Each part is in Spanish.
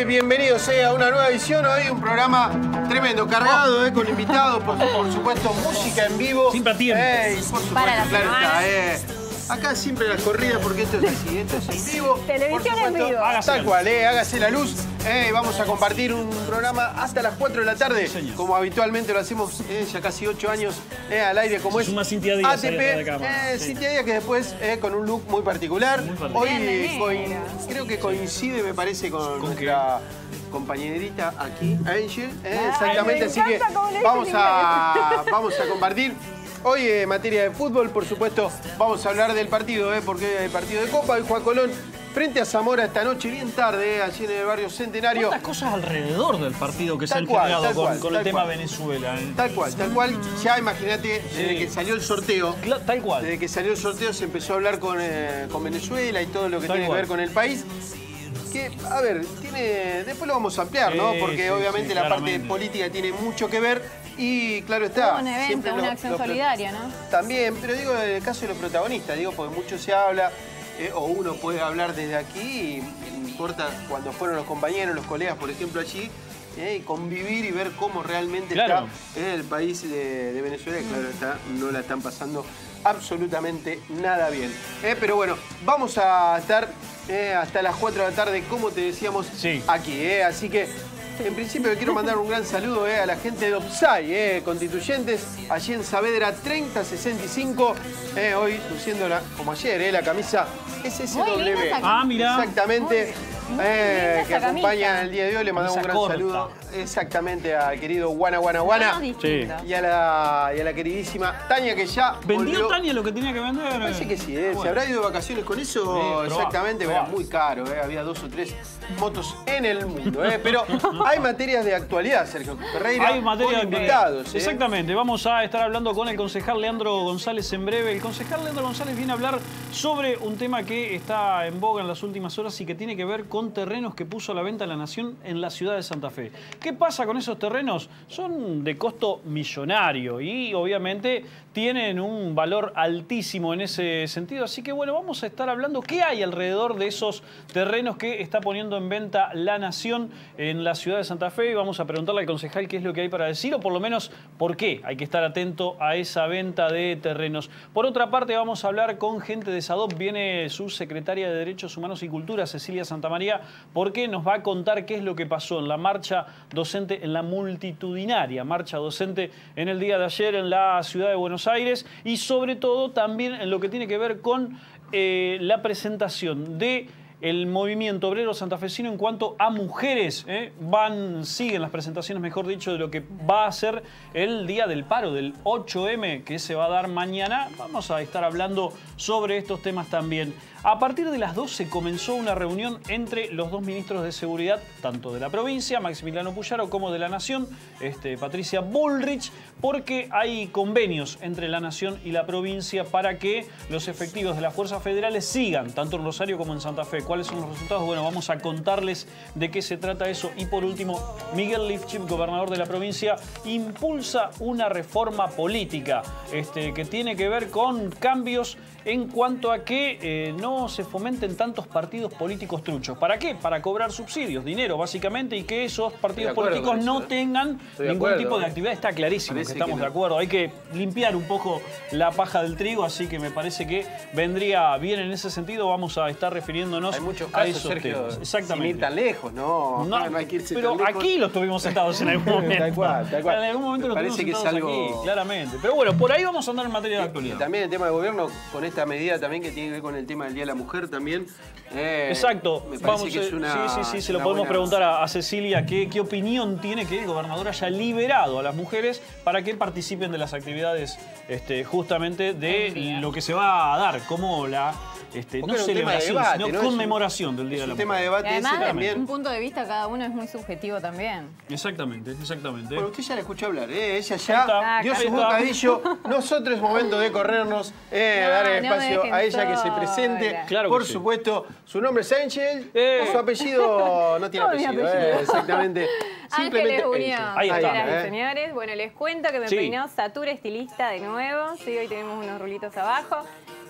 señores, bienvenidos a una nueva edición. Hoy un programa tremendo, cargado, con invitados, por supuesto, música en vivo. Simpatía. Y por supuesto, claro está. Acá siempre la corrida porque esto es así, esto es en vivo. Televisión en vivo. Tal cual, hágase la luz. Vamos a compartir un programa hasta las 4 de la tarde, como habitualmente lo hacemos ya casi 8 años al aire, como es Cintia Díaz, ATP. Cintia Díaz, que después con un look muy particular. Hoy creo que coincide, me parece, con nuestra compañerita aquí, Angel. Exactamente, así que vamos a compartir. Hoy en materia de fútbol, por supuesto, vamos a hablar del partido, porque hay partido de Copa. Hoy Juan Colón frente a Zamora esta noche, bien tarde, allí en el barrio Centenario. ¿Cuántas cosas alrededor del partido que se han generado con el tema Venezuela? Tal cual. Ya imagínate, desde que salió el sorteo. Tal cual. Desde que salió el sorteo se empezó a hablar con Venezuela y todo lo que tiene que ver con el país. Que, a ver, después lo vamos a ampliar, ¿no? Porque obviamente la parte política tiene mucho que ver. Y claro está. Un evento, una acción solidaria, ¿no? También, pero digo, en el caso de los protagonistas, porque mucho se habla, o uno puede hablar desde aquí, y no importa cuando fueron los compañeros, los colegas, por ejemplo, allí, y convivir y ver cómo realmente está el país de Venezuela, que claro está, no la están pasando absolutamente nada bien. Pero bueno, vamos a estar hasta las 4 de la tarde, como te decíamos, aquí. Así que en principio le quiero mandar un gran saludo a la gente de Opsai, Constituyentes, allí en Saavedra 3065, hoy luciéndola como ayer, la camisa SSW. Ah, mira. Exactamente. Que acompaña el día de hoy. Le mandamos un gran saludo exactamente al querido Guana y a la queridísima Tania, que ya ¿vendió Tania lo que tenía que vender? Me parece que sí, ¿se habrá ido de vacaciones con eso? Exactamente, era muy caro, había 2 o 3 motos en el mundo, pero hay materias de actualidad, Sergio Ferreira. Hay materias de invitados. Exactamente, vamos a estar hablando con el concejal Leandro González en breve. El concejal Leandro González viene a hablar sobre un tema que está en boga en las últimas horas y que tiene que ver con terrenos que puso a la venta la Nación en la ciudad de Santa Fe. ¿Qué pasa con esos terrenos? Son de costo millonario y obviamente tienen un valor altísimo en ese sentido. Así que bueno, vamos a estar hablando qué hay alrededor de esos terrenos que está poniendo en venta la Nación en la ciudad de Santa Fe. Y vamos a preguntarle al concejal qué es lo que hay para decir, o por lo menos por qué hay que estar atento a esa venta de terrenos. Por otra parte, vamos a hablar con gente de SADOP. Viene su secretaria de Derechos Humanos y Cultura, Cecilia Santamaría, porque nos va a contar qué es lo que pasó en la marcha docente, en la multitudinaria marcha docente en el día de ayer en la ciudad de Buenos Aires, y sobre todo también en lo que tiene que ver con la presentación de el movimiento obrero santafesino en cuanto a mujeres. Siguen las presentaciones, mejor dicho, de lo que va a ser el día del paro, del 8M, que se va a dar mañana. Vamos a estar hablando sobre estos temas también. A partir de las 12 comenzó una reunión entre los 2 ministros de Seguridad, tanto de la provincia, Maximiliano Puyaro, como de la Nación, Patricia Bullrich, porque hay convenios entre la Nación y la provincia para que los efectivos de las fuerzas federales sigan, tanto en Rosario como en Santa Fe. ¿Cuáles son los resultados? Bueno, vamos a contarles de qué se trata eso. Y por último, Miguel Lifchip, gobernador de la provincia, impulsa una reforma política que tiene que ver con cambios en cuanto a que no se fomenten tantos partidos políticos truchos. ¿Para qué? Para cobrar subsidios, dinero, básicamente, y que esos partidos políticos no tengan ningún tipo de actividad. Está clarísimo que estamos de acuerdo. Hay que limpiar un poco la paja del trigo, así que me parece que vendría bien en ese sentido. Vamos a estar refiriéndonos a esos temas. Exactamente. Sin ir tan lejos, no hay que irse pero tan lejos. Aquí los tuvimos sentados en algún momento. Tal cual. En algún momento los tuvimos parece que es sentados algo aquí, claramente. Pero bueno, por ahí vamos a andar en materia de actualidad. También el tema de gobierno, con esta medida también que tiene que ver con el tema del Día de la Mujer también. Exacto. Me parece que es una... Sí, se lo podemos preguntar a Cecilia qué opinión tiene que el gobernador haya liberado a las mujeres para que participen de las actividades justamente de lo que se va a dar, como la... no celebración, sino conmemoración del Día de la Mujer. Tema de debate. Además, ese también. un punto de vista cada uno es muy subjetivo también. Exactamente. Bueno, usted ya la escuchó hablar, ella ya dio su bocadillo. Nosotros es momento de corrernos, dar el espacio a ella que se presente. Claro, por supuesto, su nombre es Ángel, su apellido no tiene apellido. Exactamente. Ángeles Unión. Ahí está. Señoras y señores, bueno, les cuento que me peinó Satura Estilista de nuevo. Sí, hoy tenemos unos rulitos abajo.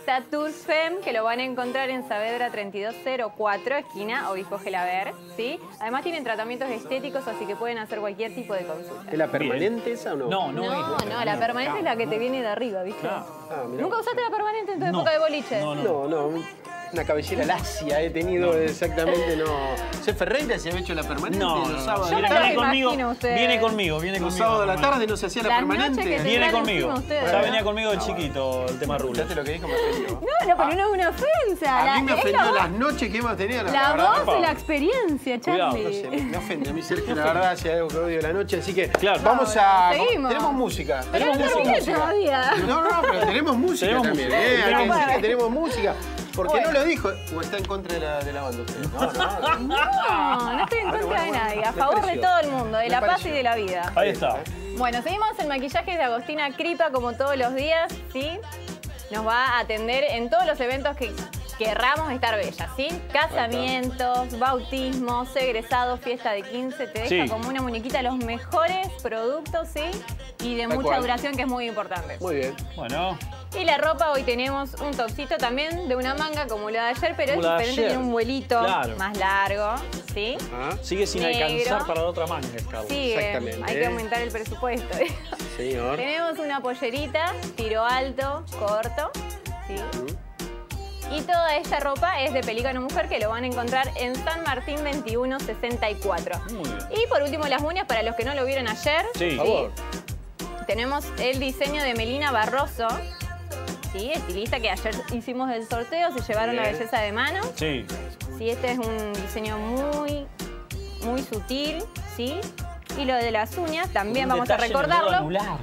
Satur Fem, que lo van a encontrar en Saavedra 3204, esquina Obispo Gelaber, ¿sí? Además tienen tratamientos estéticos, así que pueden hacer cualquier tipo de consulta. ¿Es la permanente esa o no? No, No, la permanente es la que te viene de arriba, ¿viste? Claro. Mirá. ¿Nunca usaste la permanente en tu época de boliche? No. Una cabellera lacia he tenido exactamente, no. ¿Se Ferreira se había hecho la permanente los sábados? Yo me lo imagino usted. Viene conmigo. Los sábados de la tarde no se hacía la Las permanente. noches que Viene tendrán conmigo. encima ustedes. Ya venía conmigo de chiquito el tema rulo. ¿Escuchaste lo que dijo? Me ofendió. No, pero no es una ofensa. A mí me es ofendió la las noches que hemos tenido. La verdad. voz y la experiencia, Cuidado, Charlie. No sé, me ofende a mí, Sergio, la verdad, si hay algo que odio de la noche. Así que Claro. vamos a... Seguimos. Tenemos música. Pero no terminé todavía. No, pero tenemos música Tenemos también. música. Hay que Tenemos decir que música. tenemos música. ¿Por qué Bueno. no lo dijo? ¿O está en contra de la banda usted? No. No estoy en contra de nadie. A Me favor de pareció. todo el mundo, de Me la paz pareció. y de la vida. Ahí está. Bueno, seguimos el maquillaje de Agostina Cripa como todos los días, ¿sí? Nos va a atender en todos los eventos que querramos estar bella, ¿sí? Casamientos, bautismos, egresados, fiesta de 15, te deja Sí. como una muñequita los mejores productos, ¿sí? Y de Tal mucha cual. duración, que es muy importante. Muy bien. Bueno. Y la ropa, hoy tenemos un topcito también de una manga como la de ayer, pero es Como la de diferente, ayer. tiene un vuelito Claro. más largo, ¿sí? Sigue sin Negro. alcanzar para la otra manga, Carlos. Sí, Exactamente. hay que aumentar el presupuesto. Señor. Tenemos una pollerita, tiro alto, corto, ¿sí? Y toda esta ropa es de Pelícano Mujer, que lo van a encontrar en San Martín 2164. Muy bien. Y por último, las uñas, para los que no lo vieron ayer. Sí. Por favor. Tenemos el diseño de Melina Barroso, ¿sí? Estilista que ayer hicimos el sorteo, se llevaron la Bien. belleza de mano. Sí. Sí, este es un diseño muy sutil, ¿sí? Y lo de las uñas también Un vamos a detalle en el dedo recordarlo. anular.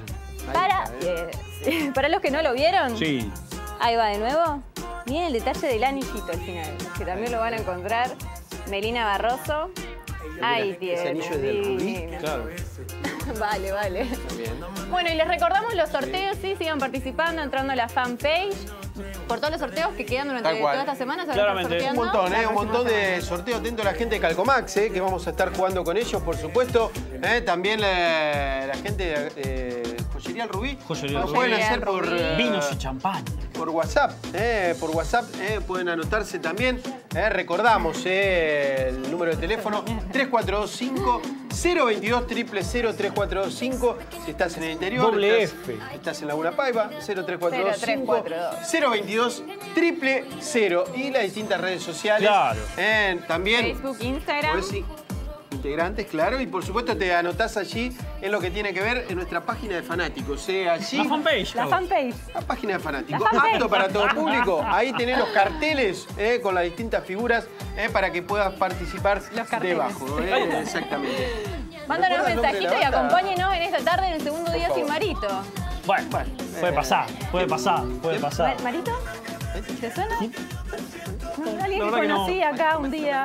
Para los que no lo vieron, Sí. ahí va de nuevo. Miren el detalle del anillito al final, que también lo van a encontrar. Melina Barroso. Ahí Ese tiene. anillo es del rubí. divino. Claro. Vale. Bien. Bueno, y les recordamos los sorteos, sí, sigan participando, entrando a la fanpage. Por todos los sorteos que quedan durante Tal cual. toda esta semana, se van a estar Claramente. sorteando. Un montón, la un montón próxima de semana. sorteos. Atento a la gente de Calcomax, que vamos a estar jugando con ellos, por supuesto. También la gente de Joyería El Rubí. Joyería El Lo Rubí. pueden hacer por, Joyería El Vinos y champán. por WhatsApp. Por WhatsApp pueden anotarse también. Recordamos el número de teléfono 3425 022 000 3425. Si estás en el interior, Doble estás, F. estás en Laguna Paiva, 0345 0342 022 000 y las distintas redes sociales. Claro. También Facebook, Instagram. podés integrantes, claro, y por supuesto te anotás allí en lo que tiene que ver en nuestra página de fanáticos. Allí, La fanpage. La fanpage. la página de fanáticos, La fanpage. apto para todo público. Ahí tenés los carteles con las distintas figuras para que puedas participar Los carteles. debajo. Exactamente. Mándanos un ¿Recuerda el nombre de mensajito la y banda? acompáñenos en esta tarde, en el segundo día favor. sin Marito. Bueno, puede pasar, puede pasar, puede pasar. ¿Marito? ¿Te suena? Alguien La que verdad que no. conocí acá un día.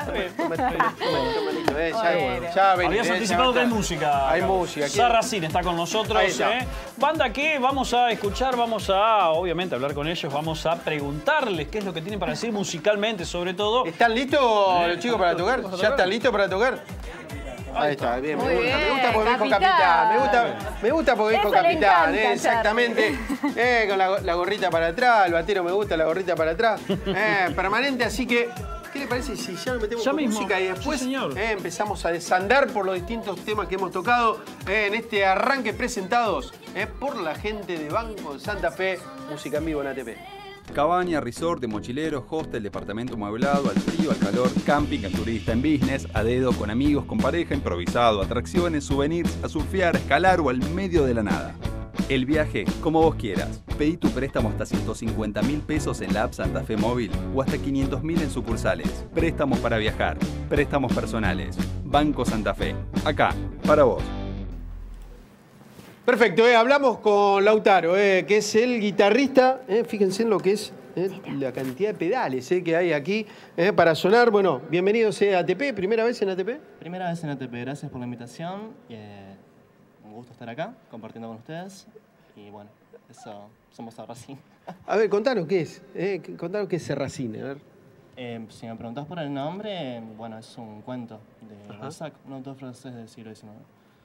Ya ven, Habías anticipado que hay música. Hay Carlos. música. Sarracín está con nosotros. Ahí está. Banda que vamos a escuchar, vamos a, obviamente, hablar con ellos, vamos a preguntarles qué es lo que tienen para decir musicalmente, sobre todo. ¿Están listos los chicos para tocar? ¿Ya están listos para tocar? Ahí está, bien, Muy me gusta. Me gusta bien, porque dijo capitán. capitán. Me gusta porque dijo Eso le capitán, encanta, exactamente. Con la gorrita para atrás, el batero me gusta, la gorrita para atrás. Permanente, así que, ¿qué le parece si ya nos metemos Ya con mismo. música y después Sí, señor. empezamos a desandar por los distintos temas que hemos tocado en este arranque presentados por la gente de Banco de Santa Fe, música en vivo en ATP. Cabaña, resort, de mochileros, hostel, departamento amueblado, al frío, al calor, camping, al turista, en business, a dedo, con amigos, con pareja, improvisado, atracciones, souvenirs, a surfear, a escalar o al medio de la nada. El viaje, como vos quieras. Pedí tu préstamo hasta 150.000 pesos en la app Santa Fe Móvil o hasta 500.000 en sucursales. Préstamos para viajar, préstamos personales. Banco Santa Fe. Acá, para vos. Perfecto, hablamos con Lautaro, que es el guitarrista. Fíjense en lo que es la cantidad de pedales que hay aquí para sonar. Bueno, bienvenidos a ATP, ¿primera vez en ATP? Primera vez en ATP, gracias por la invitación. Un gusto estar acá, compartiendo con ustedes. Y bueno, eso, somos Sarracín. A ver, contanos qué es. Contanos qué es Serracine, a ver. Si me preguntás por el nombre, bueno, es un cuento de Ajá. Balzac, un autor francés del siglo XIX.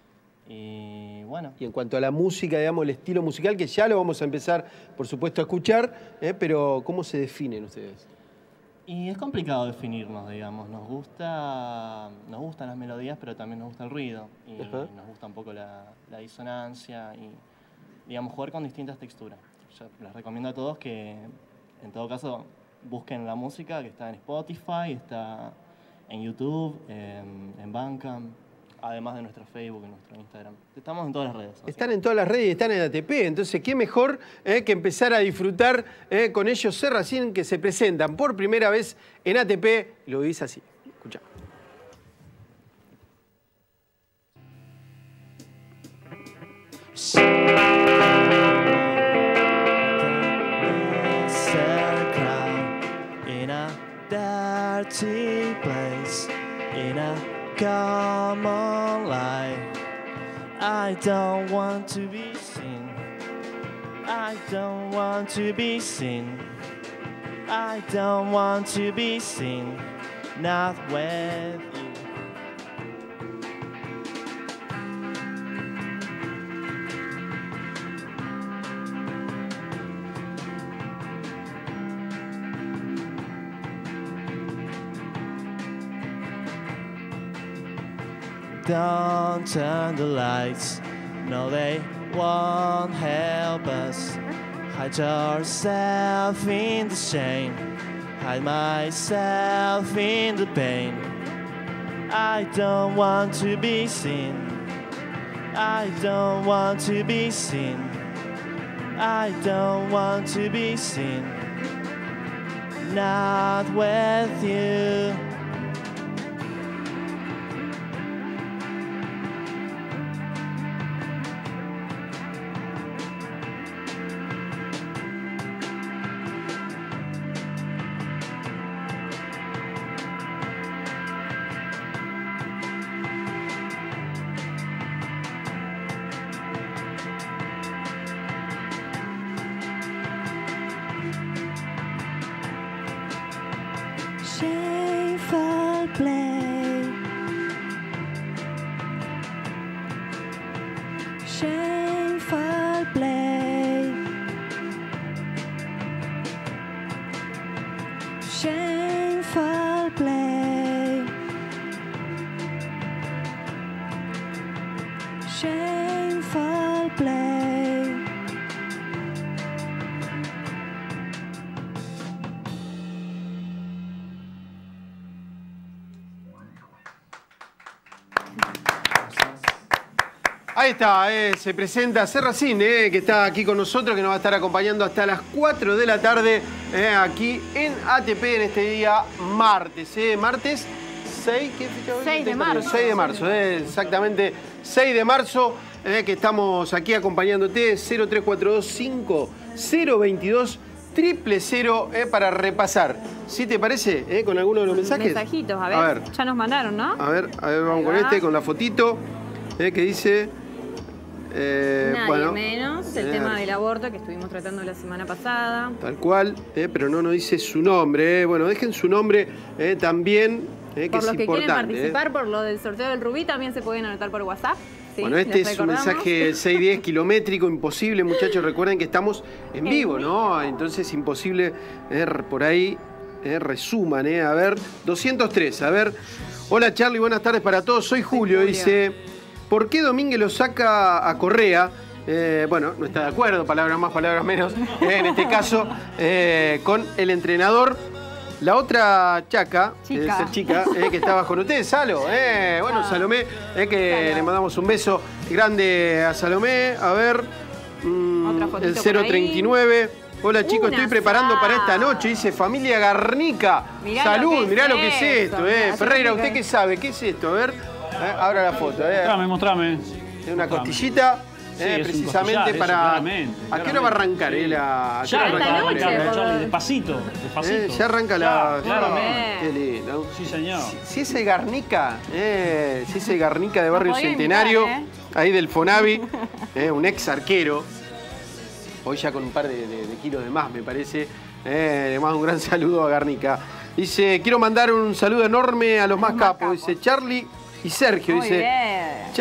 Y bueno. Y en cuanto a la música, digamos, el estilo musical, que ya lo vamos a empezar, por supuesto, a escuchar, pero ¿cómo se definen ustedes? Y es complicado definirnos, digamos. Nos gustan las melodías, pero también nos gusta el ruido. Y nos gusta un poco la disonancia y, digamos, jugar con distintas texturas. Yo les recomiendo a todos que, en todo caso, busquen la música que está en Spotify, está en YouTube, en Bandcamp, además de nuestro Facebook y nuestro Instagram. Estamos en todas las redes. Están en todas las redes y están en ATP, entonces qué mejor que empezar a disfrutar con ellos Serracín, que se presentan por primera vez en ATP. Lo dice así, escuchá. Dirty place in a common life. I don't want to be seen. I don't want to be seen. I don't want to be seen. Not with you. Don't turn the lights, no they won't help us. Hide yourself in the shame, hide myself in the pain. I don't want to be seen, I don't want to be seen. I don't want to be seen, not with you. Shameful play, shameful play, shameful play, shameful play. Ahí está, se presenta Serracín, que está aquí con nosotros, que nos va a estar acompañando hasta las 4 de la tarde, aquí en ATP en este día martes. Martes 6, ¿qué fecha hoy? 6 de marzo. 6 de marzo, exactamente 6 de marzo, que estamos aquí acompañándote, 0342 5022 000 para repasar. ¿Sí te parece? ¿Con alguno de los mensajes? Mensajitos, a ver. Ya nos mandaron, ¿no? A ver, vamos con este, con la fotito, que dice... Nadie menos, el tema del aborto que estuvimos tratando la semana pasada. Tal cual, pero no nos dice su nombre. Bueno, dejen su nombre también, que por es los que importante. Quieren participar por lo del sorteo del Rubí, también se pueden anotar por WhatsApp. Sí, bueno, este es un mensaje 610 kilométrico, imposible, muchachos. Recuerden que estamos en vivo, ¿no? Entonces, imposible por ahí. Resuman, a ver, 203, a ver. Hola, Charlie, buenas tardes para todos. Soy Julio, dice... ¿Por qué Domínguez lo saca a Correa? Bueno, no está de acuerdo, palabras más, palabras menos, en este caso, con el entrenador. La otra chica, que estaba con ustedes, Salo. Bueno, Salomé, que le mandamos un beso grande a Salomé. A ver, el 039. Hola chicos, estoy preparando para esta noche, dice Familia Garnica. Salud, mirá lo que es esto. Ferreira, ¿usted qué sabe? ¿Qué es esto? A ver. Abra la foto. Mostrame. Es una costillita, precisamente para... ¿A qué hora va a arrancar? Ya arranca, Charlie, despacito. Ya arranca la... Claramente. Qué lindo. Sí, señor. Si ese Garnica, de Barrio Centenario, ahí del Fonavi, un ex arquero, hoy ya con un par de kilos de más, me parece. Le mando un gran saludo a Garnica. Dice, quiero mandar un saludo enorme a los más capos. Dice, Charlie Y Sergio Muy dice, bien.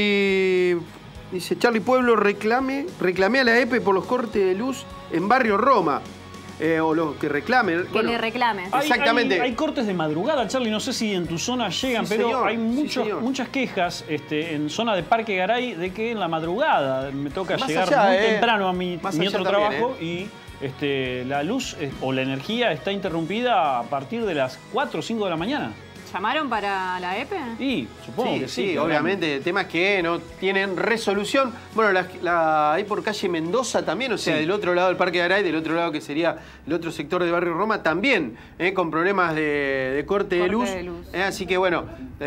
Charlie Pueblo, reclamé a la EPE por los cortes de luz en Barrio Roma. O los que reclamen. Que le reclames. Exactamente. Hay cortes de madrugada, Charlie, no sé si en tu zona llegan, Sí, pero señor. hay muchas quejas en zona de Parque Garay de que en la madrugada me toca Más llegar allá, muy temprano a mi Más otro allá trabajo también, y la luz o la energía está interrumpida a partir de las 4 o 5 de la mañana. ¿Llamaron para la EPE? Y supongo que sí. Obviamente, temas que no tienen resolución. Bueno, ahí por calle Mendoza también, o sea, Sí. del otro lado del Parque de Aray, del otro lado que sería el otro sector de Barrio Roma, también con problemas de corte de luz. Así que bueno,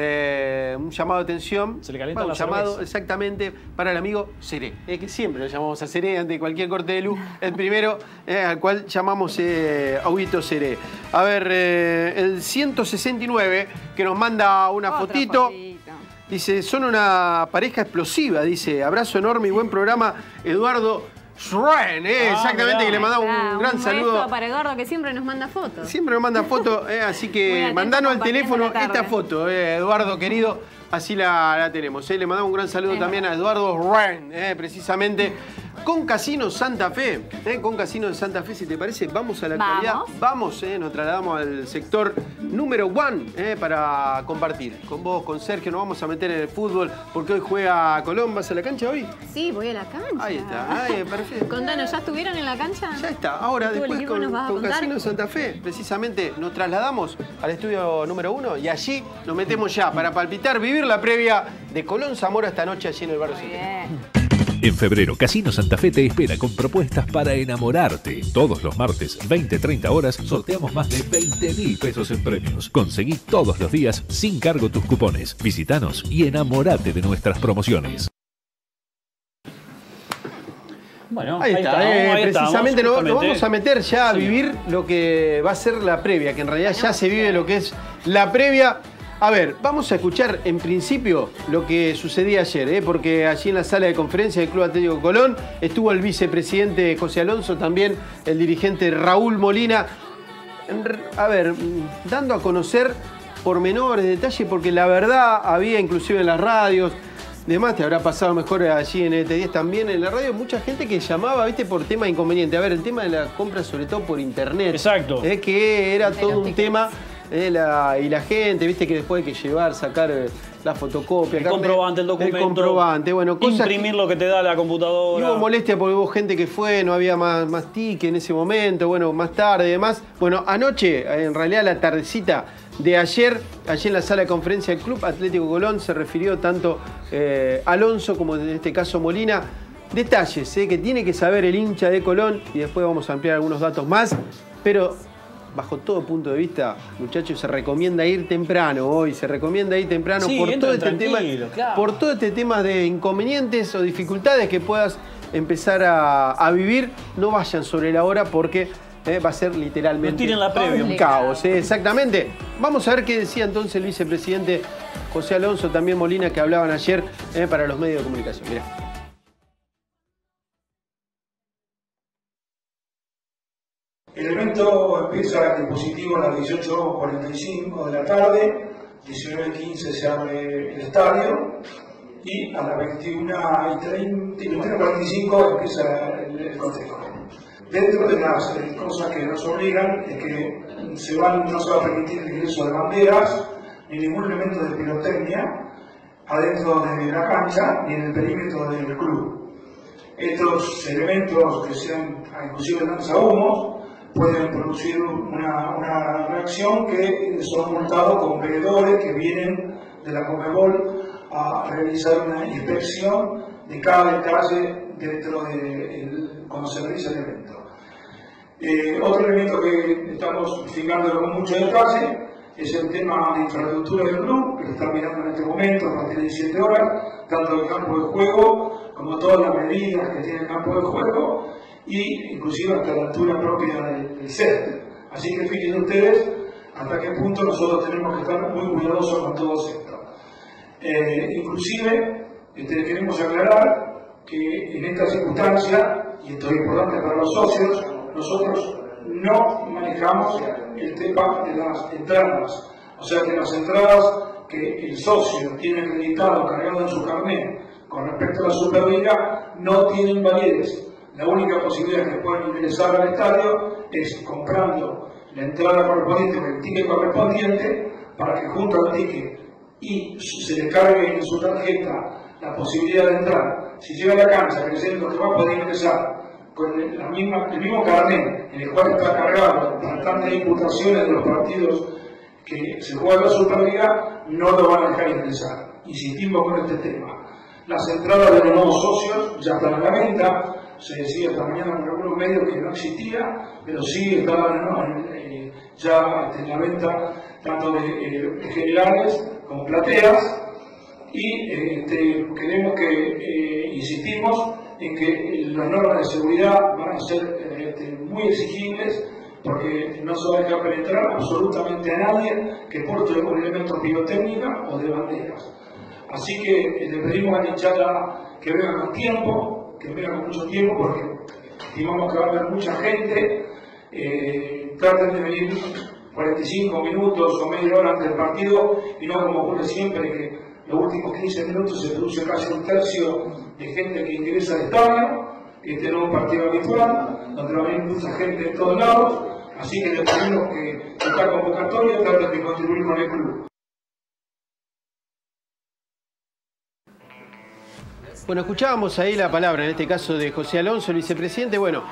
un llamado de atención. Se le calienta un la llamado cerveza. exactamente para el amigo Seré, que siempre lo llamamos a Seré ante cualquier corte de luz. El primero al cual llamamos Auguito Seré. A ver, el 169 que nos manda una fotito. Dice, son una pareja explosiva. Dice, abrazo enorme y buen programa, Eduardo Schrein. Exactamente, mirá. que le mandamos un gran beso saludo. para Eduardo, que siempre nos manda fotos. Siempre nos manda fotos, así Muy que atento, mandanos al compartiendo teléfono la tarde. esta foto, Eduardo querido. Así la tenemos. Le mandamos un gran saludo también a Eduardo Schrein, precisamente. Con Casino Santa Fe, con Casino de Santa Fe, si te parece, vamos a la actualidad. Vamos, nos trasladamos al sector número 1 para compartir. Con vos, con Sergio, nos vamos a meter en el fútbol porque hoy juega Colón. ¿Vas a la cancha hoy? Sí, voy a la cancha. Ahí está, perfecto. Contanos, ¿ya estuvieron en la cancha? Ya está, ahora ¿Tú, el después equipo, nos vas a con contar? Casino de Santa Fe, precisamente nos trasladamos al estudio número 1 y allí nos metemos ya para palpitar, vivir la previa de Colón Zamora esta noche allí en el barrio Central. En febrero, Casino Santa Fe te espera con propuestas para enamorarte. Todos los martes, 20-30 horas, sorteamos más de 20.000 pesos en premios. Conseguí todos los días sin cargo tus cupones. Visítanos y enamorate de nuestras promociones. Bueno, ahí está, precisamente nos vamos a meter ya a vivir lo que va a ser la previa, que en realidad ya se vive lo que es la previa. A ver, vamos a escuchar en principio lo que sucedía ayer, porque allí en la sala de conferencia del Club Atlético Colón estuvo el vicepresidente José Alonso, también el dirigente Raúl Molina. A ver, dando a conocer pormenores, detalles, porque la verdad había inclusive en las radios, demás te habrá pasado mejor allí en ET10 también en la radio, mucha gente que llamaba, viste, por tema inconveniente. A ver, el tema de la compra sobre todo por internet. Exacto. Que era todo un tema. Y la gente, viste, que después hay que llevar, sacar la fotocopia, el comprobante, el documento, el comprobante, bueno, cosas imprimir lo que te da la computadora. Y hubo molestia porque hubo gente que fue, no había más ticket en ese momento, bueno, más tarde y demás. Bueno, anoche, en realidad la tardecita de ayer, allí en la sala de conferencia del Club Atlético Colón, se refirió tanto Alonso como en este caso Molina. Detalles que tiene que saber el hincha de Colón y después vamos a ampliar algunos datos más, pero bajo todo punto de vista, muchachos, se recomienda ir temprano hoy, se recomienda ir temprano sí, por todo este tema, claro. por todo este tema de inconvenientes o dificultades que puedas empezar a vivir. No vayan sobre la hora porque va a ser literalmente no tiren la previa. un caos. Exactamente. Vamos a ver qué decía entonces el vicepresidente José Alonso, también Molina, que hablaban ayer para los medios de comunicación. Mirá. El evento empieza en positivo a las 18:45 de la tarde, 19:15 se abre el estadio y a las 21:45 empieza el cotejo. Dentro de las cosas que nos obligan es que no se va a permitir el ingreso de banderas ni ningún elemento de pirotecnia adentro de la cancha ni en el perímetro del club. Estos elementos que sean inclusive lanzahumos pueden producir una reacción que son multados con veedores que vienen de la Conmebol a realizar una inspección de cada detalle dentro de cuando se realiza el evento. Otro elemento que estamos fijando con mucho detalle es el tema de infraestructura del club, que se está mirando en este momento a partir de 17 horas, tanto el campo de juego como todas las medidas que tiene el campo de juego, y inclusive hasta la altura propia del césped. Así que fíjense ustedes hasta qué punto nosotros tenemos que estar muy cuidadosos con todo esto. Inclusive queremos aclarar que en esta circunstancia, y esto es importante para los socios, nosotros no manejamos el tema de las entradas. O sea que las entradas que el socio tiene acreditado, cargado en su carnet, con respecto a la Superliga, no tienen validez. La única posibilidad que pueden ingresar al estadio es comprando la entrada correspondiente o el ticket correspondiente, para que junto al ticket y se le cargue en su tarjeta la posibilidad de entrar. Si llega a la cancha creyendo que va a poder ingresar con el mismo carnet en el cual está cargado bastantes imputaciones de los partidos que se juega la Superliga, no lo van a dejar ingresar. Insistimos con este tema. Las entradas de los nuevos socios ya están a la venta. Se decía esta mañana por algunos medios que no existía, pero sí estaban ya en la venta tanto de generales como plateas. Y queremos que insistimos en que las normas de seguridad van a ser muy exigibles, porque no se va a dejar penetrar absolutamente a nadie que porte un elemento pirotécnica o de banderas. Así que le pedimos a la hinchada que venga con tiempo, que venga con mucho tiempo, porque estimamos que va a haber mucha gente. Traten de venir 45 minutos o media hora antes del partido, y no como ocurre siempre, que los últimos 15 minutos se produce casi un tercio de gente que ingresa al estadio, que este no es un partido habitual, donde va a venir mucha gente de todos lados. Así que le pedimos que esta convocatoria traten de contribuir con el club. Bueno, escuchábamos ahí la palabra, en este caso de José Alonso, el vicepresidente. Bueno,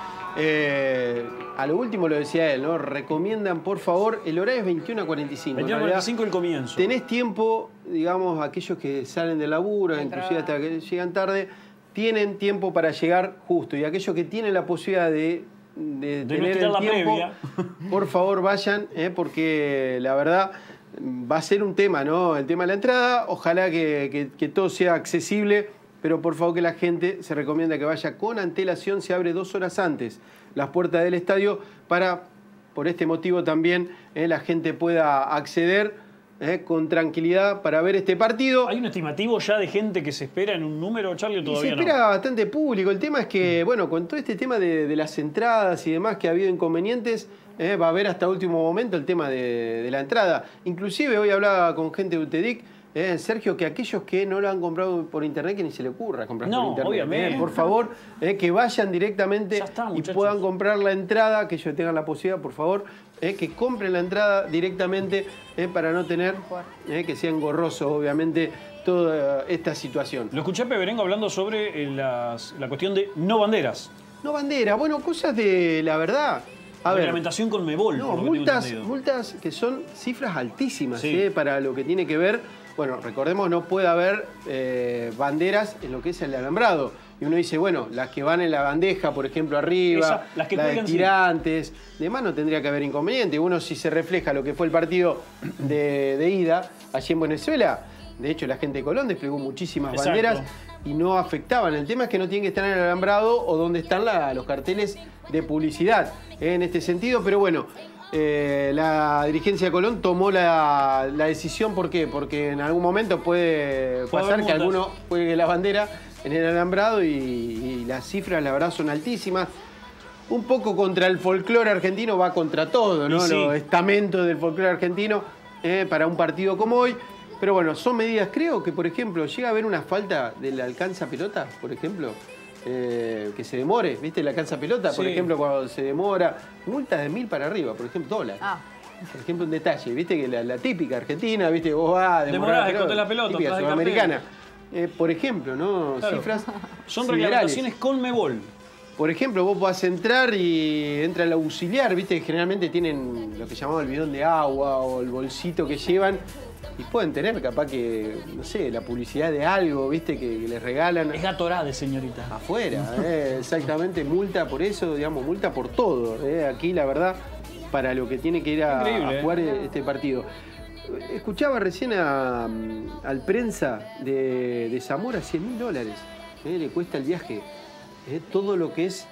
a lo último lo decía él, ¿no? Recomiendan, por favor, el horario es 21 a 45. 21 a 45 el comienzo. Tenés tiempo, digamos, aquellos que salen del laburo, inclusive hasta que llegan tarde, tienen tiempo para llegar justo. Y aquellos que tienen la posibilidad de tener el tiempo, por favor vayan, porque la verdad va a ser un tema, ¿no? El tema de la entrada, ojalá que todo sea accesible. Pero por favor que la gente se recomienda que vaya con antelación. Se abre 2 horas antes las puertas del estadio para, por este motivo también, la gente pueda acceder con tranquilidad para ver este partido. ¿Hay un estimativo ya de gente que se espera en un número, Charlie, o todavía no? Se espera bastante público. El tema es que, bueno, con todo este tema de las entradas y demás, que ha habido inconvenientes, va a haber hasta último momento el tema de la entrada. Inclusive hoy hablaba con gente de UTEDIC, Sergio, que aquellos que no lo han comprado por internet, que ni se le ocurra comprar por internet. Obviamente. Por favor, que vayan directamente y puedan comprar la entrada, que ellos tengan la posibilidad, por favor, que compren la entrada directamente para no tener que sea engorroso, obviamente, toda esta situación. Lo escuché a Peberengo hablando sobre la cuestión de no banderas. No banderas, bueno, cosas de la verdad. A ver, reglamentación con Mebol. No, multas que son cifras altísimas para lo que tiene que ver. Bueno, recordemos, no puede haber banderas en lo que es el alambrado. Y uno dice, bueno, las que van en la bandeja, por ejemplo, arriba, las de tirantes, demás no tendría que haber inconveniente. Uno, si se refleja lo que fue el partido de ida allí en Venezuela, de hecho la gente de Colón desplegó muchísimas banderas y no afectaban. El tema es que no tienen que estar en el alambrado o donde están los carteles de publicidad en este sentido, pero bueno. La dirigencia de Colón tomó la decisión. ¿Por qué? Porque en algún momento puede pasar que alguno juegue la bandera en el alambrado y las cifras, la verdad, son altísimas. Un poco contra el folclore argentino, va contra todo, ¿no? Los estamentos del folclore argentino para un partido como hoy. Pero bueno, son medidas. Creo que, por ejemplo, llega a haber una falta del alcanza pelota, por ejemplo. Que se demore, ¿viste? La alcanza pelota, por ejemplo, cuando se demora, multas de 1000 para arriba, por ejemplo, dólares. Por ejemplo, un detalle, ¿viste? Que la típica argentina, ¿viste? Vos vas a demorar la pelota, típica sudamericana. Por ejemplo, ¿no? Cifras son reglamentaciones con Mebol. Por ejemplo, vos vas a entrar y entra el auxiliar, ¿viste? Generalmente tienen lo que llamamos el bidón de agua o el bolsito que llevan. Y pueden tener capaz que, no sé, la publicidad de algo, ¿viste? Que les regalan. Es Gatorade, señorita. Afuera, exactamente. Multa por eso, digamos, multa por todo. Aquí, la verdad, para lo que tiene que ir a jugar este partido. Escuchaba recién al prensa de Zamora, $100.000. Le cuesta el viaje. Todo lo que es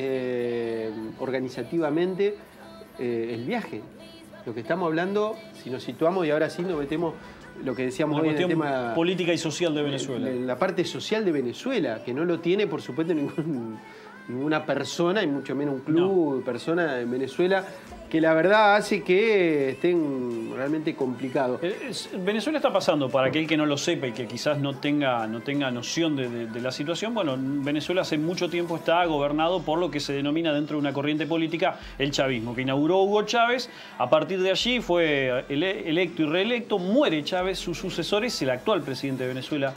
organizativamente el viaje. Lo que estamos hablando, si nos situamos y ahora sí nos metemos lo que decíamos hoy en el tema política y social de Venezuela. La parte social de Venezuela, que no lo tiene, por supuesto, ninguna persona, y mucho menos un club, persona en Venezuela, que la verdad hace que estén realmente complicados. Venezuela está pasando, para aquel que no lo sepa y que quizás no tenga noción de la situación, bueno, Venezuela hace mucho tiempo está gobernado por lo que se denomina dentro de una corriente política el chavismo, que inauguró Hugo Chávez. A partir de allí fue electo y reelecto, muere Chávez, su sucesor es el actual presidente de Venezuela,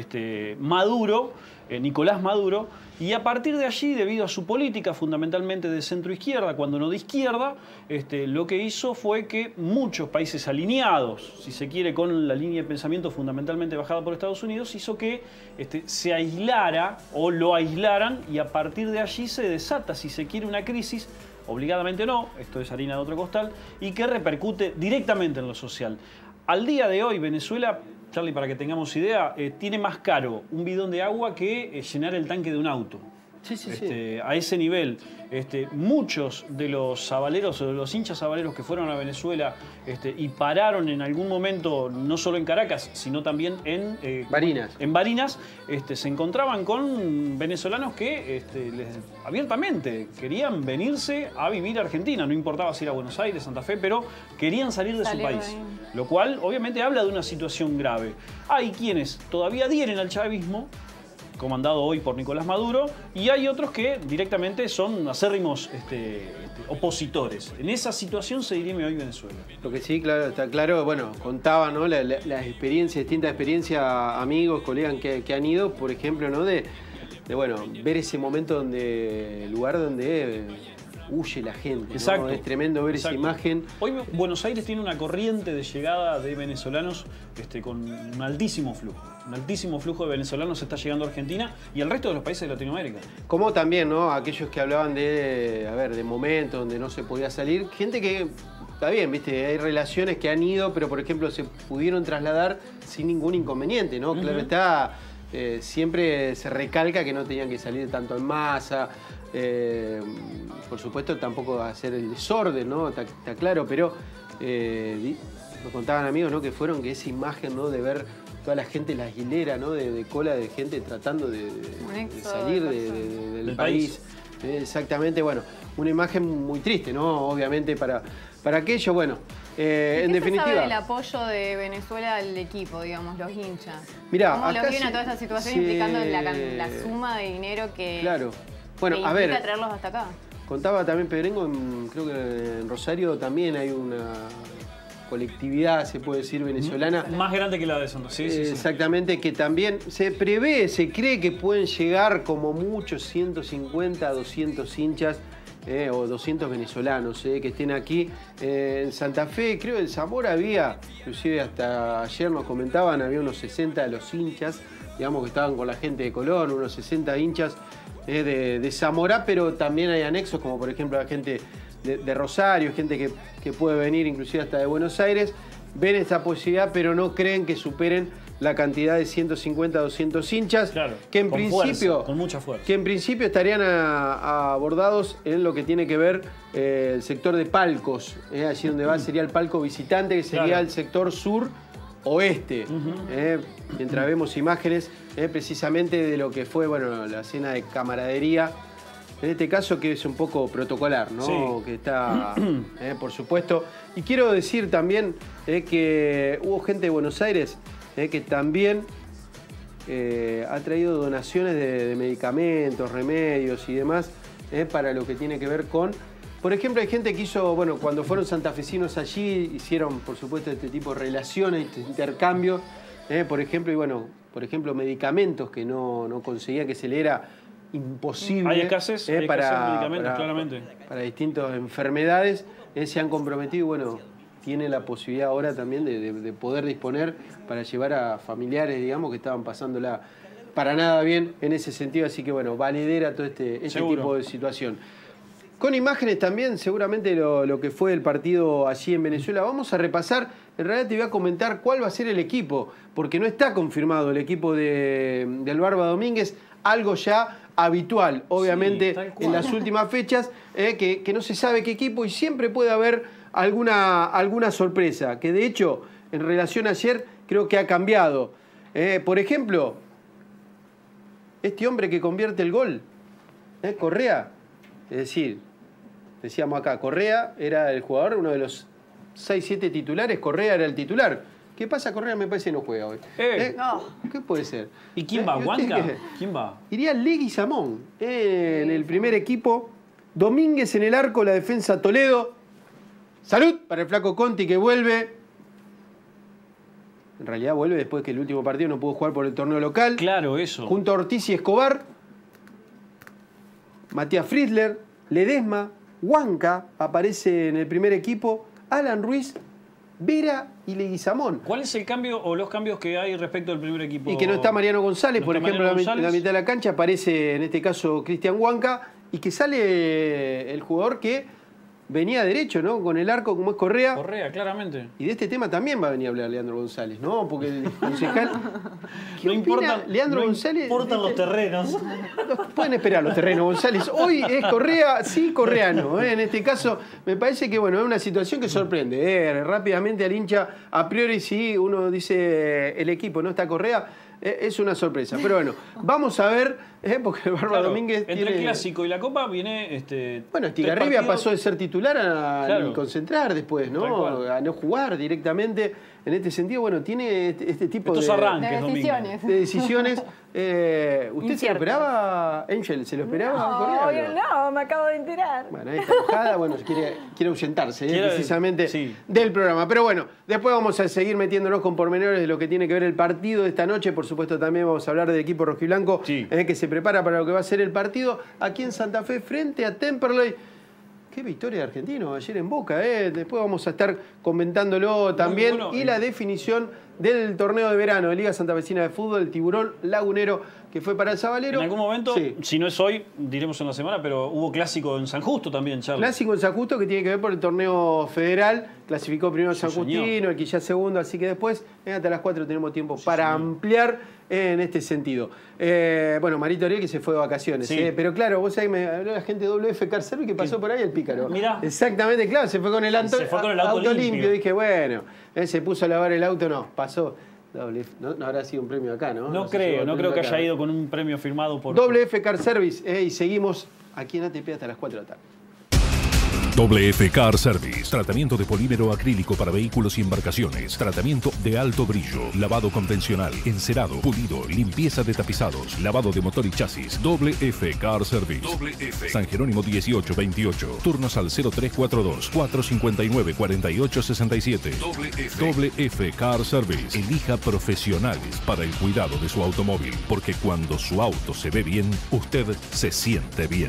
Maduro, Nicolás Maduro, y a partir de allí, debido a su política fundamentalmente de centro-izquierda, cuando no de izquierda, lo que hizo fue que muchos países alineados, si se quiere, con la línea de pensamiento fundamentalmente bajada por Estados Unidos, hizo que se aislara o lo aislaran, y a partir de allí se desata, si se quiere, una crisis, obligadamente no, esto es harina de otro costal, y que repercute directamente en lo social. Al día de hoy, Venezuela, Charlie, para que tengamos idea, tiene más caro un bidón de agua que llenar el tanque de un auto. Sí, sí, A ese nivel, muchos de los sabaleros o de los hinchas sabaleros que fueron a Venezuela y pararon en algún momento, no solo en Caracas, sino también en Barinas, se encontraban con venezolanos que abiertamente querían venirse a vivir a Argentina. No importaba si era Buenos Aires, Santa Fe, pero querían salir de su país. Lo cual, obviamente, habla de una situación grave. Hay quienes todavía adhieren al chavismo, comandado hoy por Nicolás Maduro, y hay otros que directamente son acérrimos opositores. En esa situación se dirime hoy Venezuela. Lo que sí, claro, está claro, bueno, contaba, ¿no? Las experiencias, distintas experiencias, amigos, colegas que han ido, por ejemplo, ¿no? De bueno, ver ese momento donde, el lugar donde huye la gente, ¿no? Exacto. Es tremendo ver esa imagen. Hoy Buenos Aires tiene una corriente de llegada de venezolanos con un altísimo flujo. Un altísimo flujo de venezolanos está llegando a Argentina y al resto de los países de Latinoamérica. Como también, ¿no? Aquellos que hablaban de momentos donde no se podía salir. Gente que, está bien, ¿viste? Hay relaciones que han ido, pero por ejemplo se pudieron trasladar sin ningún inconveniente, ¿no? Claro está, siempre se recalca que no tenían que salir tanto en masa. Por supuesto tampoco hacer el desorden, ¿no? Está claro, pero nos contaban amigos, ¿no? Que esa imagen, ¿no? De ver toda la gente en la hilera, ¿no? De cola de gente tratando de salir del país. Exactamente, bueno, una imagen muy triste, ¿no? Obviamente para aquello, bueno. En definitiva. ¿Qué se sabe del apoyo de Venezuela al equipo, digamos, los hinchas? Mirá, ¿Cómo los vienen a toda esta situación implicando la suma de dinero que, claro. Bueno, que a implica ver, traerlos hasta acá? Contaba también Pedrengo, creo que en Rosario también hay una colectividad, se puede decir, venezolana. Más grande que la de Santos. Sí. Exactamente, que también se cree que pueden llegar como muchos 150, 200 hinchas o 200 venezolanos que estén aquí. En Santa Fe, creo en Zamora había, inclusive hasta ayer nos comentaban, había unos 60 de los hinchas, digamos que estaban con la gente de Colón, unos 60 hinchas de Zamora, pero también hay anexos, como por ejemplo la gente de Rosario, gente que puede venir inclusive hasta de Buenos Aires, ven esta posibilidad, pero no creen que superen la cantidad de 150, 200 hinchas, claro, que en principio, con mucha fuerza. Que en principio estarían abordados en lo que tiene que ver el sector de palcos, allí donde va sería el palco visitante, que sería el sector sur oeste, mientras vemos imágenes precisamente de lo que fue, bueno, la cena de camaradería, en este caso que es un poco protocolar, ¿no? Sí. Que está, por supuesto. Y quiero decir también que hubo gente de Buenos Aires que también ha traído donaciones de medicamentos, remedios y demás para lo que tiene que ver con... Por ejemplo, hay gente que hizo, bueno, cuando fueron santafesinos allí, hicieron, por supuesto, este tipo de relaciones, intercambios, por ejemplo, y bueno, por ejemplo, medicamentos que no conseguía, que se le era imposible. Hay escasez de medicamentos, claramente. Para distintas enfermedades, se han comprometido y bueno, tiene la posibilidad ahora también de poder disponer para llevar a familiares, digamos, que estaban pasándola para nada bien en ese sentido, así que bueno, valedera todo este tipo de situación. Con imágenes también, seguramente lo que fue el partido allí en Venezuela. Vamos a repasar, en realidad te voy a comentar cuál va a ser el equipo, porque no está confirmado el equipo del Barba Domínguez, algo ya habitual, obviamente, en las últimas fechas, que no se sabe qué equipo y siempre puede haber alguna sorpresa, que de hecho, en relación a ayer, creo que ha cambiado. Por ejemplo, este hombre que convierte el gol, Correa, es decir, decíamos acá, Correa era el jugador, uno de los 6-7 titulares, Correa era el titular. ¿Qué pasa? Correa me parece que no juega hoy. No. ¿Qué puede ser? ¿Y quién va? ¿Huanca? ¿Quién va? Iría Leguizamón en el primer equipo. Domínguez en el arco, la defensa Toledo. Salud para el flaco Conti que vuelve. En realidad vuelve después que el último partido no pudo jugar por el torneo local. Claro, eso. Junto a Ortiz y Escobar. Matías Friedler, Ledesma, Huanca aparece en el primer equipo. Alan Ruiz, Vera y Leguizamón. ¿Cuál es el cambio o los cambios que hay respecto al primer equipo? Y que no está Mariano González, por ejemplo, en la mitad de la cancha aparece en este caso Cristian Huanca y que sale el jugador que venía derecho, ¿no? Con el arco como es Correa. Correa, claramente. Y de este tema también va a venir a hablar Leandro González, ¿no? Porque el concejal... No importa, Leandro González... importan los terrenos. Pueden esperar los terrenos, González. Hoy es Correa, sí, Correa no. En este caso, me parece que, bueno, es una situación que sorprende. Rápidamente al hincha, a priori, si uno dice el equipo no está Correa, es una sorpresa. Pero bueno, vamos a ver, porque el Barba Domínguez entre tiene... el Clásico y la Copa viene... Bueno, Estigarribia pasó de ser titular a concentrar después, ¿no? A no jugar directamente. En este sentido, bueno, tiene este tipo de decisiones. De decisiones. ¿Usted se lo esperaba, Angel? ¿Se lo esperaba? No, me acabo de enterar. Bueno, ahí está enojada, bueno, quiere ahuyentarse precisamente del programa. Pero bueno, después vamos a seguir metiéndonos con pormenores de lo que tiene que ver el partido de esta noche. Por supuesto, también vamos a hablar del equipo rojiblanco que se prepara para lo que va a ser el partido aquí en Santa Fe frente a Temperley. Qué victoria de Argentino ayer en Boca, Después vamos a estar comentándolo también. Y la definición del torneo de verano de Liga Santafesina de Fútbol, el Tiburón Lagunero, que fue para el Sabalero. En algún momento, si no es hoy, diremos en la semana, pero hubo clásico en San Justo también, Charlie. Clásico en San Justo que tiene que ver por el torneo federal. Clasificó primero San Justino, el que ya segundo, así que después, hasta las 4 tenemos tiempo para ampliar en este sentido. Bueno, Marito Ariel que se fue de vacaciones, pero claro, vos ahí me habló la gente de WF Car Service que pasó por ahí el pícaro. Mirá. Exactamente, claro, se fue con el auto limpio. Dije, bueno, se puso a lavar el auto, no, pasó. No habrá sido un premio acá, ¿no? No creo que haya ido con un premio firmado por... WF Car Service, y seguimos aquí en ATP hasta las 4 de la tarde. WF Car Service. Tratamiento de polímero acrílico para vehículos y embarcaciones. Tratamiento de alto brillo. Lavado convencional. Encerado. Pulido. Limpieza de tapizados. Lavado de motor y chasis. WF Car Service. WF. San Jerónimo 1828. Turnos al 0342 459 4867. WF Car Service. Elija profesionales para el cuidado de su automóvil. Porque cuando su auto se ve bien, usted se siente bien.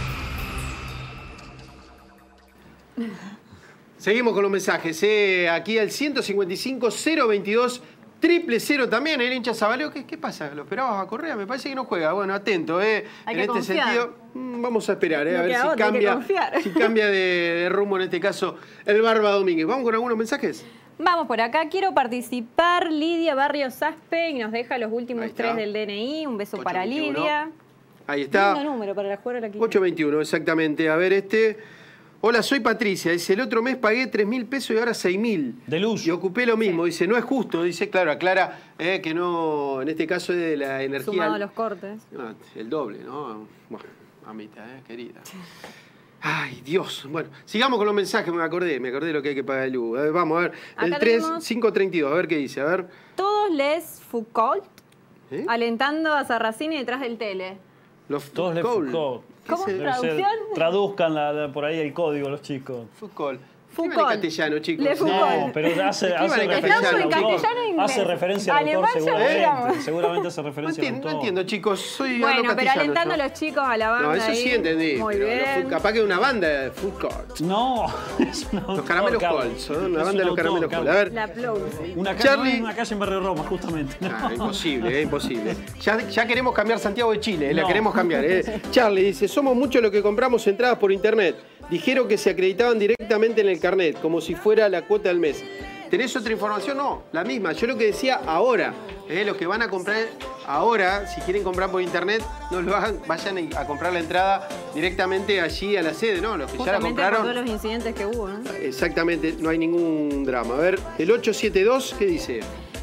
Seguimos con los mensajes. Aquí al 155-022 000 también. El hincha Sabaleo. ¿Qué pasa? ¿Lo esperabas a Correa? Me parece que no juega. Bueno, atento. En este sentido, vamos a esperar. A ver si cambia de rumbo en este caso el Barba Domínguez. ¿Vamos con algunos mensajes? Vamos por acá. Quiero participar. Lidia Barrios Aspe y nos deja los últimos 3 del DNI. Un beso para Lidia. Ahí está. Lindo número para la jugadora de la 821, exactamente. A ver, Hola, soy Patricia. Dice, el otro mes pagué 3.000 pesos y ahora 6.000. De luz. Y ocupé lo mismo. Dice, no es justo. Dice, claro, aclara que no, en este caso es de la energía. Sumado a los cortes. No, el doble, ¿no? Bueno, mamita, querida. Ay, Dios. Bueno, sigamos con los mensajes. Me acordé de lo que hay que pagar de luz. A ver, vamos a ver. El 3532, a ver qué dice. A ver. Todos les Foucault alentando a Sarracini detrás del tele. Todos les Foucault. ¿Cómo es traducción? Traduzcan por ahí el código los chicos. Foucault. Foucault. En castellano, chicos. No, pero hace referencia al autor seguramente hace referencia al autor. No entiendo, chicos. Bueno, pero alentando a los chicos a la banda. No, eso sí entendí. Muy bien. Capaz que es una banda de Food Court. No, es una Los Caramelos Colts, una banda de los Caramelos Colts. A ver. La aplauso. Una calle en Barrio Roma, justamente. Imposible, imposible. Ya queremos cambiar Santiago de Chile, la queremos cambiar. Charlie dice, somos muchos los que compramos entradas por internet. Dijeron que se acreditaban directamente en el carnet, como si fuera la cuota del mes. ¿Tenés otra información? No, la misma. Yo lo que decía ahora, los que van a comprar ahora, si quieren comprar por internet, no lo hagan, vayan a comprar la entrada directamente allí a la sede, ¿no? Los que ya la compraron. Por todos los incidentes que hubo, ¿no? Exactamente, no hay ningún drama. A ver, el 872, ¿qué dice?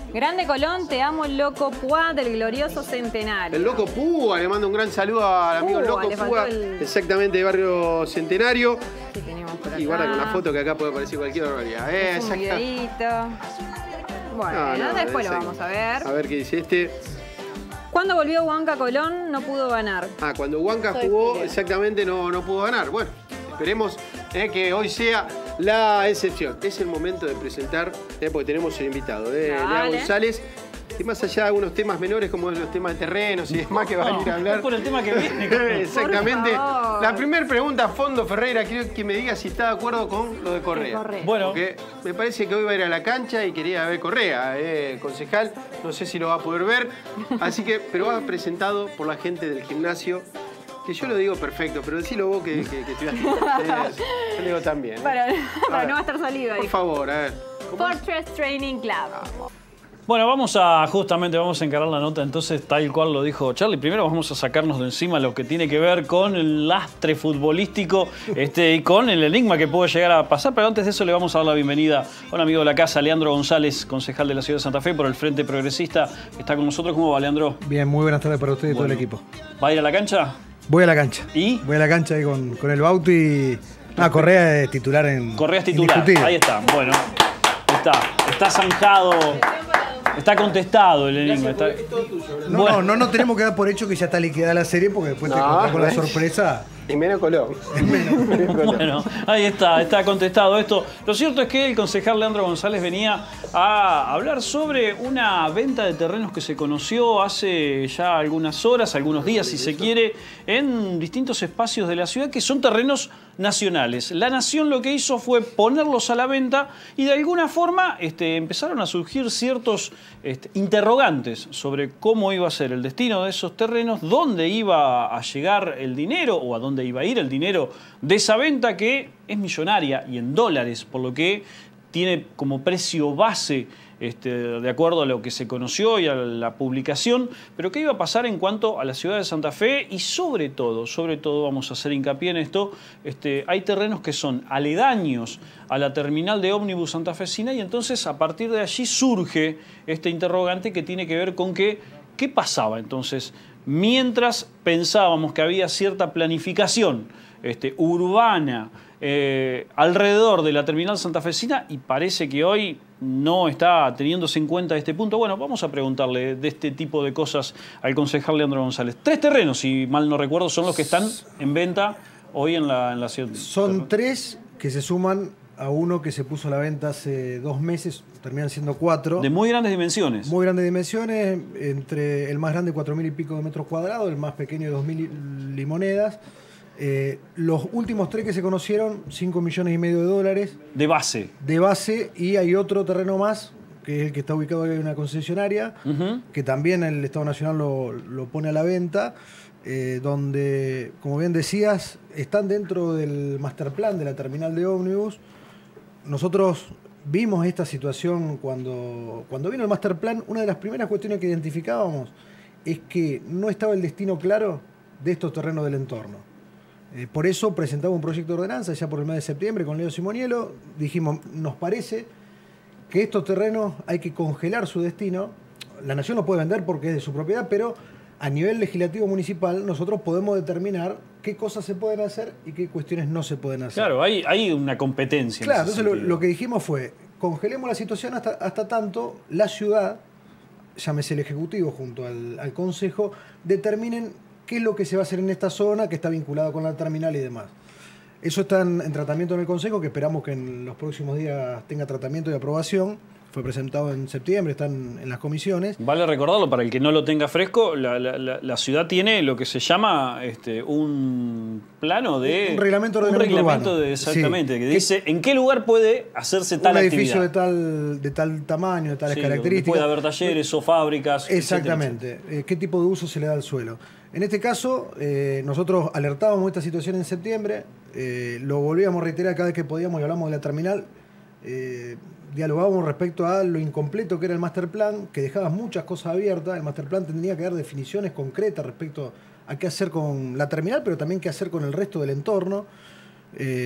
Grande Colón, te amo el Loco Púa del glorioso centenario. El Loco Púa, le mando un gran saludo al amigo Loco Púa, exactamente de Barrio Centenario. Sí, tenemos por acá. Y guarda con la foto que acá puede aparecer cualquier barbaridad. Un videíto. Bueno, después lo vamos a ver. A ver qué dice este. Cuando volvió Huanca Colón, no pudo ganar. Cuando Huanca jugó, exactamente no pudo ganar. Bueno, esperemos que hoy sea la excepción. Es el momento de presentar, porque tenemos el invitado, Lea González. Y más allá de algunos temas menores como los temas de terrenos y demás que va a venir a hablar. Por el tema que viene. Exactamente. La primera pregunta a fondo, Ferreira, quiero que me diga si está de acuerdo con lo de Correa. Bueno. Porque me parece que hoy va a ir a la cancha y quería ver Correa, concejal. No sé si lo va a poder ver. Así que, pero va presentado por la gente del gimnasio. Que yo lo digo perfecto, pero decilo vos que estudiaste. Yo lo digo también. Para no va a estar salido ahí. Por favor, a ver. Fortress Training Club. Bueno, vamos a encarar la nota entonces tal cual lo dijo Charlie. Primero vamos a sacarnos de encima lo que tiene que ver con el lastre futbolístico y con el enigma que puede llegar a pasar. Pero antes de eso le vamos a dar la bienvenida a un amigo de la casa, Leandro González, concejal de la ciudad de Santa Fe por el Frente Progresista. Está con nosotros. ¿Cómo va, Leandro? Bien, muy buenas tardes para usted y todo el equipo. ¿Va a ir a la cancha? Voy a la cancha. ¿Y? Voy a la cancha ahí con el Bauti y... Correa es titular en... Correa es titular, ahí está. Bueno, está zanjado... Está contestado el enigma. No tenemos que dar por hecho que ya está liquidada la serie porque después te encontrás con la sorpresa. Y menos Colón. Bueno, ahí está contestado esto. Lo cierto es que el concejal Leandro González venía a hablar sobre una venta de terrenos que se conoció hace ya algunas horas, algunos días si se quiere, en distintos espacios de la ciudad que son terrenos nacionales. La Nación lo que hizo fue ponerlos a la venta y de alguna forma empezaron a surgir ciertos interrogantes sobre cómo iba a ser el destino de esos terrenos, dónde iba a llegar el dinero o a dónde iba a ir el dinero de esa venta que es millonaria y en dólares, por lo que tiene como precio base de acuerdo a lo que se conoció y a la publicación, pero qué iba a pasar en cuanto a la ciudad de Santa Fe y sobre todo vamos a hacer hincapié en esto, hay terrenos que son aledaños a la terminal de ómnibus santafesina y entonces a partir de allí surge este interrogante que tiene que ver con qué pasaba entonces mientras pensábamos que había cierta planificación urbana alrededor de la terminal santafesina y parece que hoy no está teniéndose en cuenta este punto. Bueno, vamos a preguntarle de este tipo de cosas al concejal Leandro González. 3 terrenos, si mal no recuerdo, son los que están en venta hoy en la ciudad. Son 3 que se suman a uno que se puso a la venta hace 2 meses, terminan siendo 4. De muy grandes dimensiones. Muy grandes dimensiones, entre el más grande 4.000 y pico de metros cuadrados, el más pequeño 2.000 limonedas. Los últimos 3 que se conocieron, 5,5 millones de dólares. De base. De base, y hay otro terreno más, que es el que está ubicado en una concesionaria, que también el Estado Nacional lo pone a la venta, donde, como bien decías, están dentro del master plan de la terminal de ómnibus. Nosotros vimos esta situación cuando vino el master plan. Una de las primeras cuestiones que identificábamos es que no estaba el destino claro de estos terrenos del entorno. Por eso presentamos un proyecto de ordenanza ya por el mes de septiembre con Leo Simonielo. Dijimos, nos parece que estos terrenos hay que congelar su destino. La Nación los puede vender porque es de su propiedad, pero a nivel legislativo municipal nosotros podemos determinar qué cosas se pueden hacer y qué cuestiones no se pueden hacer. Claro, hay una competencia. Claro, entonces lo que dijimos fue, congelemos la situación hasta tanto la ciudad, llámese el Ejecutivo junto al Consejo, determinen qué es lo que se va a hacer en esta zona que está vinculado con la terminal y demás. Eso está en tratamiento en el Consejo, que esperamos que en los próximos días tenga tratamiento y aprobación. Fue presentado en septiembre, están en las comisiones. Vale recordarlo, para el que no lo tenga fresco, la ciudad tiene lo que se llama un plano de... Un reglamento de ordenamiento urbano. Exactamente, sí, que dice en qué lugar puede hacerse tal actividad. Un edificio de tal tamaño, de tales características. Puede haber talleres o fábricas. Exactamente. Etcétera. ¿Qué tipo de uso se le da al suelo? En este caso, nosotros alertábamos esta situación en septiembre, lo volvíamos a reiterar cada vez que podíamos y hablamos de la terminal, dialogábamos respecto a lo incompleto que era el master plan, que dejaba muchas cosas abiertas. El master plan tendría que dar definiciones concretas respecto a qué hacer con la terminal, pero también qué hacer con el resto del entorno.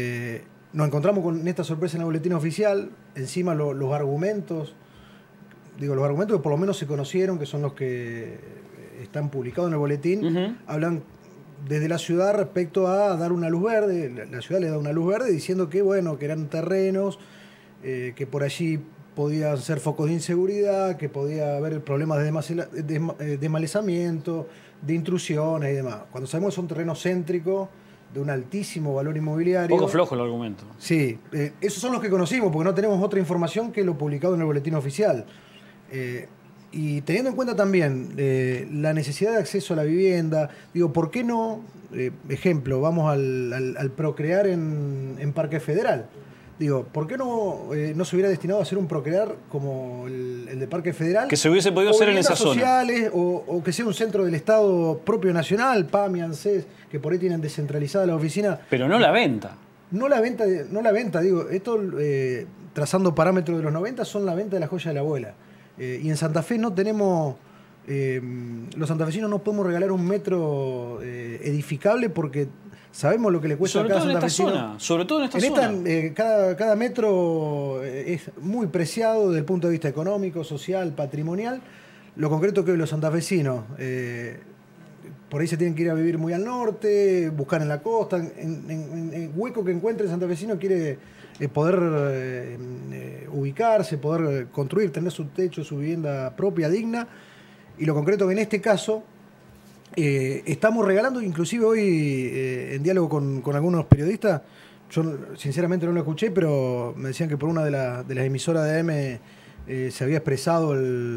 Nos encontramos con esta sorpresa en el boletín oficial, encima los argumentos digo, los argumentos que por lo menos se conocieron, que son los que están publicados en el boletín, hablan desde la ciudad respecto a dar una luz verde. La ciudad le da una luz verde diciendo que, bueno, que eran terrenos, que por allí podían ser focos de inseguridad, que podía haber problemas de desmalezamiento, de intrusiones y demás. Cuando sabemos que son terrenos céntricos, de un altísimo valor inmobiliario. Un poco flojo el argumento. Sí, esos son los que conocimos, porque no tenemos otra información que lo publicado en el boletín oficial. Y teniendo en cuenta también la necesidad de acceso a la vivienda, digo, ¿por qué no, ejemplo, vamos al Procrear en Parque Federal? Digo, ¿por qué no se hubiera destinado a hacer un Procrear como el de Parque Federal? Que se hubiese podido hacer en esa zona. Sociales, o que sea un centro del Estado propio nacional, PAMI, ANSES, que por ahí tienen descentralizada la oficina. Pero no la venta. No la venta, digo, esto trazando parámetros de los 90 son la venta de la joya de la abuela. Y en Santa Fe no tenemos, los santafesinos no podemos regalar un metro edificable porque sabemos lo que le cuesta a cada santafesino. Sobre todo en esta zona. Cada metro es muy preciado desde el punto de vista económico, social, patrimonial. Lo concreto es que los santafesinos por ahí se tienen que ir a vivir muy al norte, buscar en la costa, en hueco que encuentre el santafesino quiere poder ubicarse, poder construir, tener su techo, su vivienda propia, digna. Y lo concreto que en este caso estamos regalando, inclusive hoy en diálogo con algunos periodistas, yo sinceramente no lo escuché, pero me decían que por una de las emisoras de AM se había expresado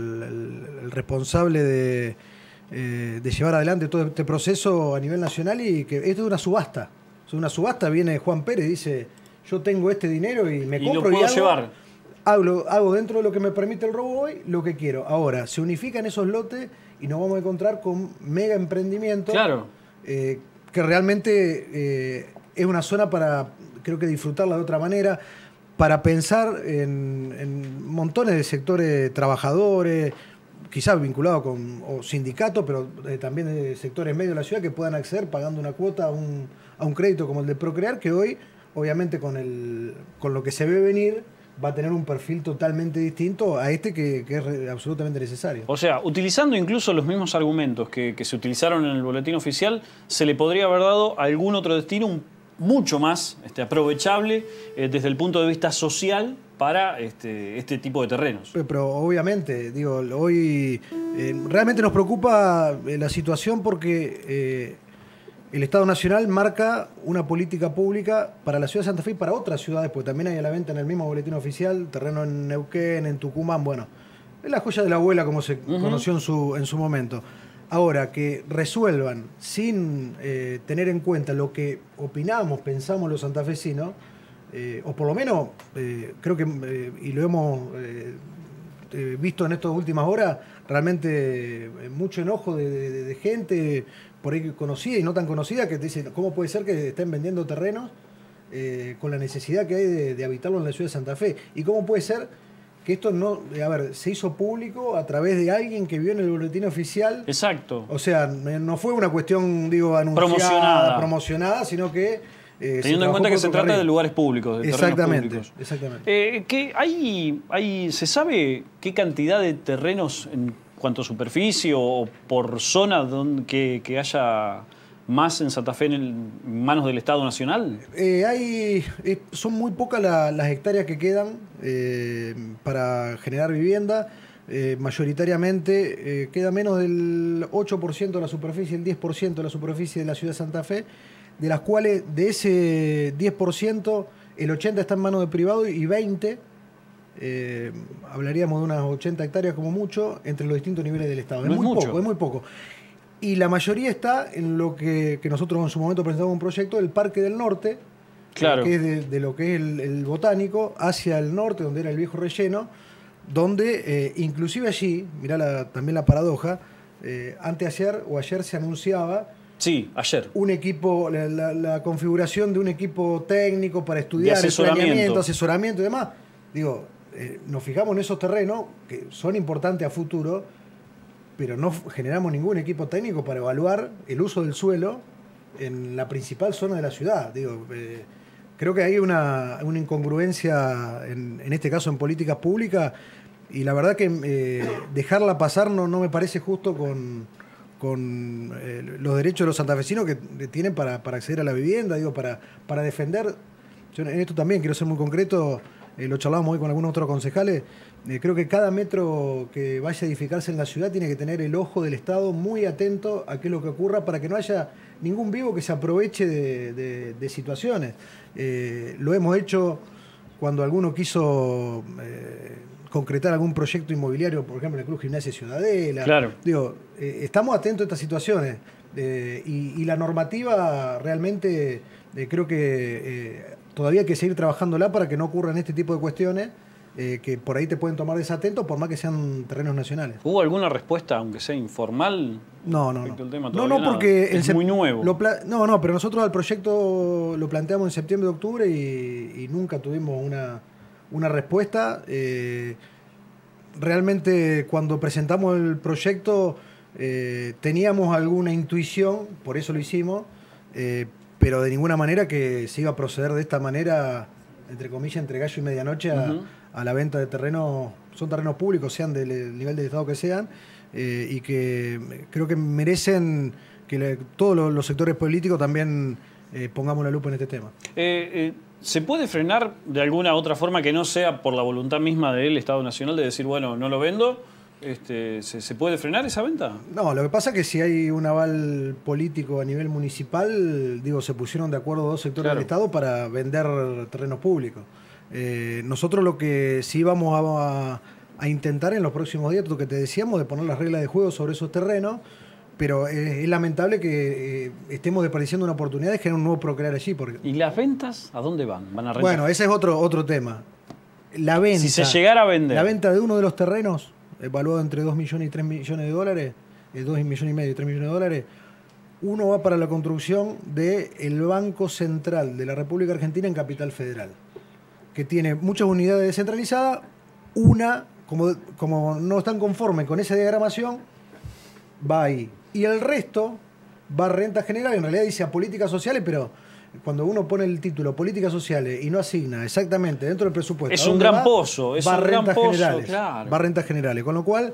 el responsable de llevar adelante todo este proceso a nivel nacional y que esto es una subasta. Es una subasta, viene Juan Pérez y dice, yo tengo este dinero y me compro lo puedo llevar. Hago dentro de lo que me permite el robo hoy lo que quiero. Ahora, se unifican esos lotes y nos vamos a encontrar con mega emprendimientos. Claro. Que realmente es una zona para, creo que disfrutarla de otra manera, para pensar en montones de sectores trabajadores, quizás vinculados con sindicatos, pero también de sectores medios de la ciudad que puedan acceder pagando una cuota a un crédito como el de Procrear, que hoy, obviamente, con lo que se ve venir, va a tener un perfil totalmente distinto a este que es absolutamente necesario. O sea, utilizando incluso los mismos argumentos que se utilizaron en el boletín oficial, se le podría haber dado algún otro destino mucho más aprovechable desde el punto de vista social para este tipo de terrenos. Pero obviamente, digo, hoy realmente nos preocupa la situación porque el Estado Nacional marca una política pública para la ciudad de Santa Fe y para otras ciudades, porque también hay a la venta en el mismo boletín oficial, terreno en Neuquén, en Tucumán, bueno, es la joya de la abuela como se conoció en su momento. Ahora, que resuelvan sin tener en cuenta lo que opinamos, pensamos los santafesinos, o por lo menos creo que, y lo hemos visto en estas últimas horas, realmente mucho enojo de gente por ahí conocida y no tan conocida que te dicen, ¿cómo puede ser que estén vendiendo terrenos con la necesidad que hay de habitarlo en la ciudad de Santa Fe? ¿Y cómo puede ser que esto se hizo público a través de alguien que vio en el boletín oficial? Exacto. O sea, no fue una cuestión, anunciada, promocionada, sino que teniendo en cuenta que se trata de lugares públicos, de exactamente, terrenos públicos. Exactamente. ¿Se sabe qué cantidad de terrenos en cuanto a superficie o por zona que haya más en Santa Fe en manos del Estado Nacional? Son muy pocas las hectáreas que quedan para generar vivienda. Mayoritariamente queda menos del 8% de la superficie, el 10% de la superficie de la ciudad de Santa Fe, de las cuales de ese 10%, el 80% está en manos de privado y 20%, hablaríamos de unas 80 hectáreas como mucho, entre los distintos niveles del Estado. Es muy poco. Y la mayoría está en lo que nosotros en su momento presentamos un proyecto del Parque del Norte, claro, que es de lo que es el botánico, hacia el norte, donde era el viejo relleno, donde inclusive allí, mirá también la paradoja, anteayer o ayer se anunciaba un equipo, la configuración de un equipo técnico para estudiar el planeamiento, asesoramiento y demás. Digo, nos fijamos en esos terrenos que son importantes a futuro, pero no generamos ningún equipo técnico para evaluar el uso del suelo en la principal zona de la ciudad. Digo, creo que hay una incongruencia, en este caso en políticas públicas, Y la verdad que dejarla pasar no me parece justo con los derechos de los santafesinos que tienen para acceder a la vivienda, digo, para defender. Yo en esto también quiero ser muy concreto, lo charlábamos hoy con algunos otros concejales. Creo que cada metro que vaya a edificarse en la ciudad tiene que tener el ojo del Estado muy atento a qué es lo que ocurra para que no haya ningún vivo que se aproveche de situaciones. Lo hemos hecho cuando alguno quiso concretar algún proyecto inmobiliario, por ejemplo, en el Club Gimnasia Ciudadela. Claro. Digo, estamos atentos a estas situaciones y la normativa realmente creo que todavía hay que seguir trabajándola para que no ocurran este tipo de cuestiones que por ahí te pueden tomar desatento, por más que sean terrenos nacionales. ¿Hubo alguna respuesta, aunque sea informal? No. Tema? No, porque es muy nuevo. No, pero nosotros al proyecto lo planteamos en septiembre, octubre y nunca tuvimos una respuesta. Realmente cuando presentamos el proyecto teníamos alguna intuición, por eso lo hicimos, pero de ninguna manera que se iba a proceder de esta manera, entre comillas, entre gallo y medianoche a la venta de terrenos. Son terrenos públicos, sean del nivel de Estado que sean, y que creo que merecen que todos los sectores políticos también pongamos la lupa en este tema. ¿Se puede frenar de alguna otra forma que no sea por la voluntad misma del Estado Nacional de decir, bueno, no lo vendo? ¿Se puede frenar esa venta? No, lo que pasa es que si hay un aval político a nivel municipal, digo, se pusieron de acuerdo dos sectores del Estado para vender terrenos públicos. Nosotros lo que sí vamos a intentar en los próximos días, lo que te decíamos, de poner las reglas de juego sobre esos terrenos, pero es lamentable que estemos desperdiciando una oportunidad de generar un nuevo procrear allí. Porque... ¿Y las ventas a dónde van? ¿Van a rentar? Bueno, ese es otro tema. La venta, si se llegara a vender. La venta de uno de los terrenos, evaluado entre 2 millones y 3 millones de dólares, 2 millones y medio y 3 millones de dólares, uno va para la construcción del Banco Central de la República Argentina en Capital Federal, que tiene muchas unidades descentralizadas. Una, como no están conformes con esa diagramación, va ahí. Y el resto va a renta general, en realidad dice a políticas sociales, pero cuando uno pone el título políticas sociales y no asigna exactamente dentro del presupuesto, es un gran pozo, va a rentas generales, claro. Va a rentas generales, con lo cual,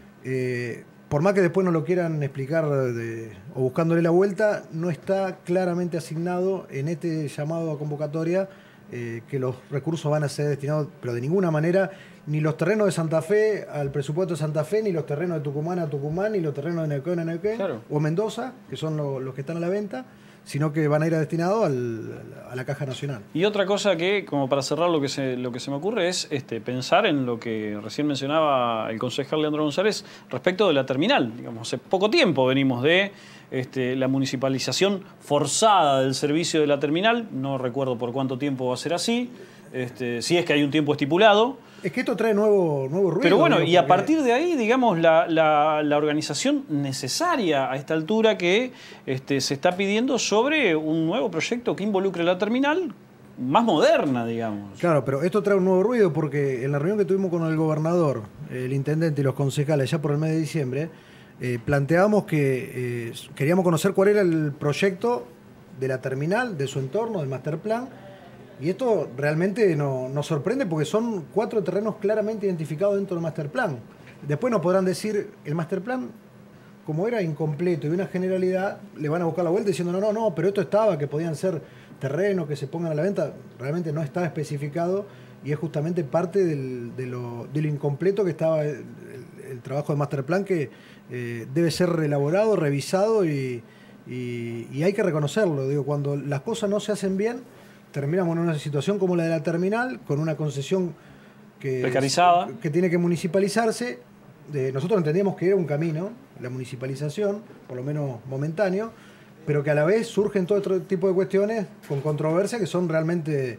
por más que después no lo quieran explicar o buscándole la vuelta, no está claramente asignado en este llamado a convocatoria que los recursos van a ser destinados, pero de ninguna manera, ni los terrenos de Santa Fe al presupuesto de Santa Fe, ni los terrenos de Tucumán a Tucumán, ni los terrenos de Neuquén a Neuquén, claro, o Mendoza, que son los que están a la venta, sino que van a ir destinados a la Caja Nacional. Y otra cosa que, como para cerrar, lo que se me ocurre es pensar en lo que recién mencionaba el concejal Leandro González respecto de la terminal. Digamos, hace poco tiempo venimos de la municipalización forzada del servicio de la terminal. No recuerdo por cuánto tiempo va a ser así, si es que hay un tiempo estipulado. Es que esto trae nuevo ruido. Pero bueno, y a partir de ahí, digamos, la organización necesaria a esta altura que se está pidiendo sobre un nuevo proyecto que involucre la terminal más moderna, digamos. Claro, pero esto trae un nuevo ruido porque en la reunión que tuvimos con el gobernador, el intendente y los concejales ya por el mes de diciembre, planteábamos que queríamos conocer cuál era el proyecto de la terminal, de su entorno, del master plan. Y esto realmente nos sorprende porque son 4 terrenos claramente identificados dentro del master plan. Después nos podrán decir, el master plan, como era incompleto y una generalidad, le van a buscar la vuelta diciendo, no, pero esto estaba, que podían ser terrenos que se pongan a la venta. Realmente no está especificado y es justamente parte de lo incompleto que estaba el trabajo de master plan, que debe ser reelaborado, revisado y hay que reconocerlo. Digo, cuando las cosas no se hacen bien, terminamos en una situación como la de la terminal, con una concesión precarizada, que tiene que municipalizarse. Nosotros entendíamos que era un camino, la municipalización, por lo menos momentáneo, pero que a la vez surgen todo otro tipo de cuestiones con controversia que son realmente,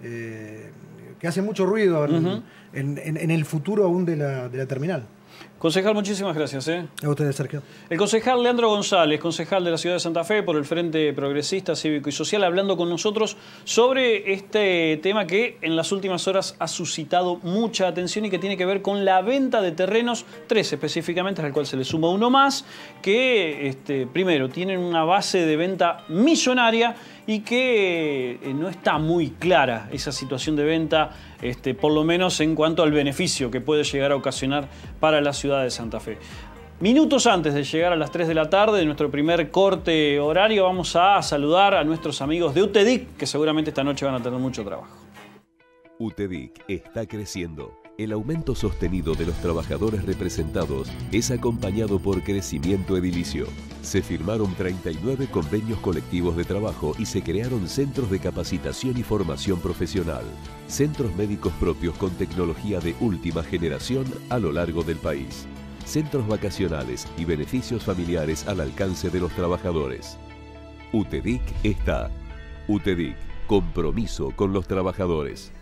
que hacen mucho ruido en el futuro aún de la terminal. Concejal, muchísimas gracias. A ustedes, Sergio. El concejal Leandro González, concejal de la ciudad de Santa Fe por el Frente Progresista, Cívico y Social, hablando con nosotros sobre este tema que en las últimas horas ha suscitado mucha atención y que tiene que ver con la venta de terrenos, 3 específicamente, al cual se le suma uno más, que primero tienen una base de venta millonaria y que no está muy clara esa situación de venta, por lo menos en cuanto al beneficio que puede llegar a ocasionar para la ciudad de Santa Fe. Minutos antes de llegar a las 3 de la tarde, de nuestro primer corte horario, vamos a saludar a nuestros amigos de UTEDIC, que seguramente esta noche van a tener mucho trabajo. UTEDIC está creciendo. El aumento sostenido de los trabajadores representados es acompañado por crecimiento edilicio. Se firmaron 39 convenios colectivos de trabajo y se crearon centros de capacitación y formación profesional. Centros médicos propios con tecnología de última generación a lo largo del país. Centros vacacionales y beneficios familiares al alcance de los trabajadores. UTEDIC está. UTEDIC, compromiso con los trabajadores.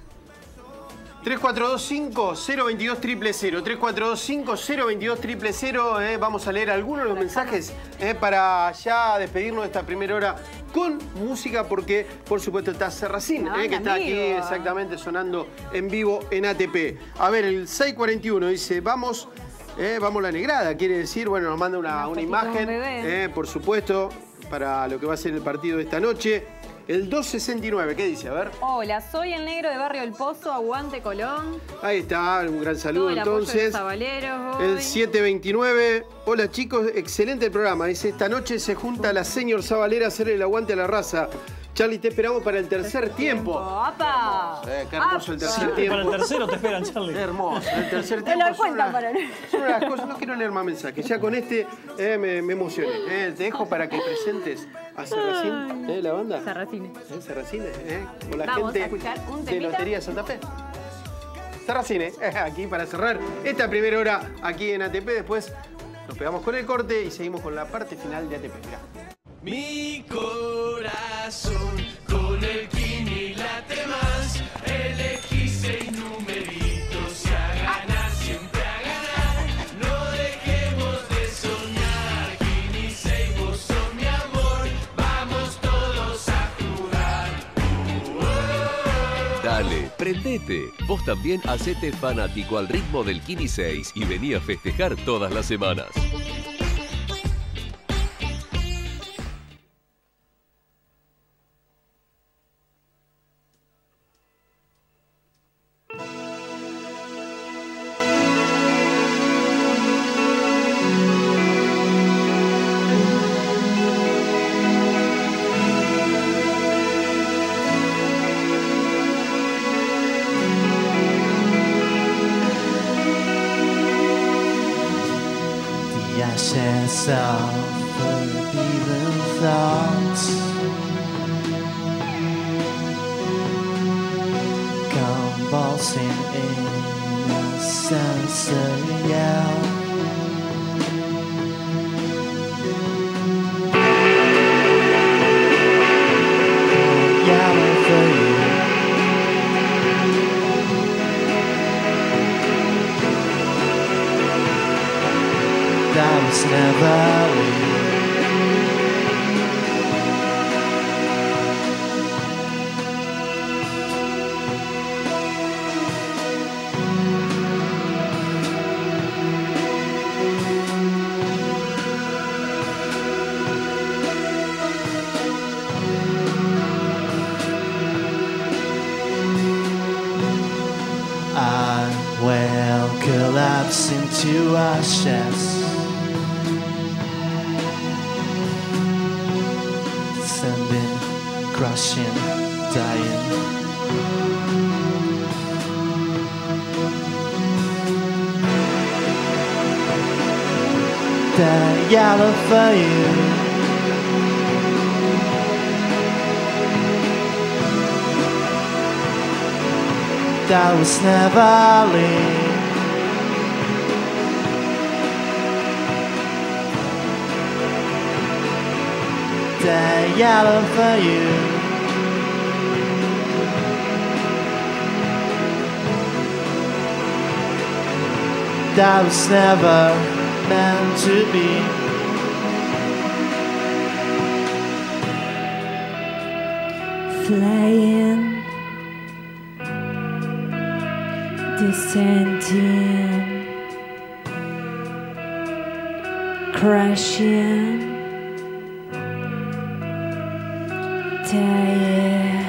3425-022-000, 3425-022-000. Vamos a leer algunos de los mensajes para ya despedirnos de esta primera hora con música, porque por supuesto está Serracín, que está aquí exactamente sonando en vivo en ATP. A ver, el 641 dice, vamos la negrada, quiere decir, bueno, nos manda una imagen, por supuesto, para lo que va a ser el partido de esta noche. El 269, ¿qué dice? A ver. Hola, soy el negro de Barrio El Pozo, aguante Colón. Ahí está, un gran saludo entonces. El 729, hola chicos, excelente el programa. Dice, esta noche se junta la señor Zabalera a hacerle el aguante a la raza. Charlie, te esperamos para el tercer tiempo. ¡Apa! Qué hermoso el tercer tiempo. Para el tercero te esperan, Charlie. Qué hermoso. El tercer tiempo son una de las cosas. No quiero leer más mensajes. Ya con este me emocioné. Te dejo para que presentes a Serracín, la banda. Serracines. Serracines, con la Vamos gente a escuchar un de temita. Lotería Santa Fe. Serracines, aquí para cerrar esta primera hora aquí en ATP. Después nos pegamos con el corte y seguimos con la parte final de ATP. Mirá. Mi corazón con el Kini late más. Elegí 6 numeritos y a ganar, siempre a ganar. No dejemos de soñar. Kini 6, vos sos mi amor. Vamos todos a jugar. Dale, prendete. Vos también hacete fanático al ritmo del Kini 6 y vení a festejar todas las semanas. Self-forgiven thoughts convulsing innocence yell. Yelling for you. That was never me. I will collapse into ashes. Descending, crushing, dying. The yellow for you. That was never me. The yellow for you. That was never meant to be. Flying, descending, crashing, tired.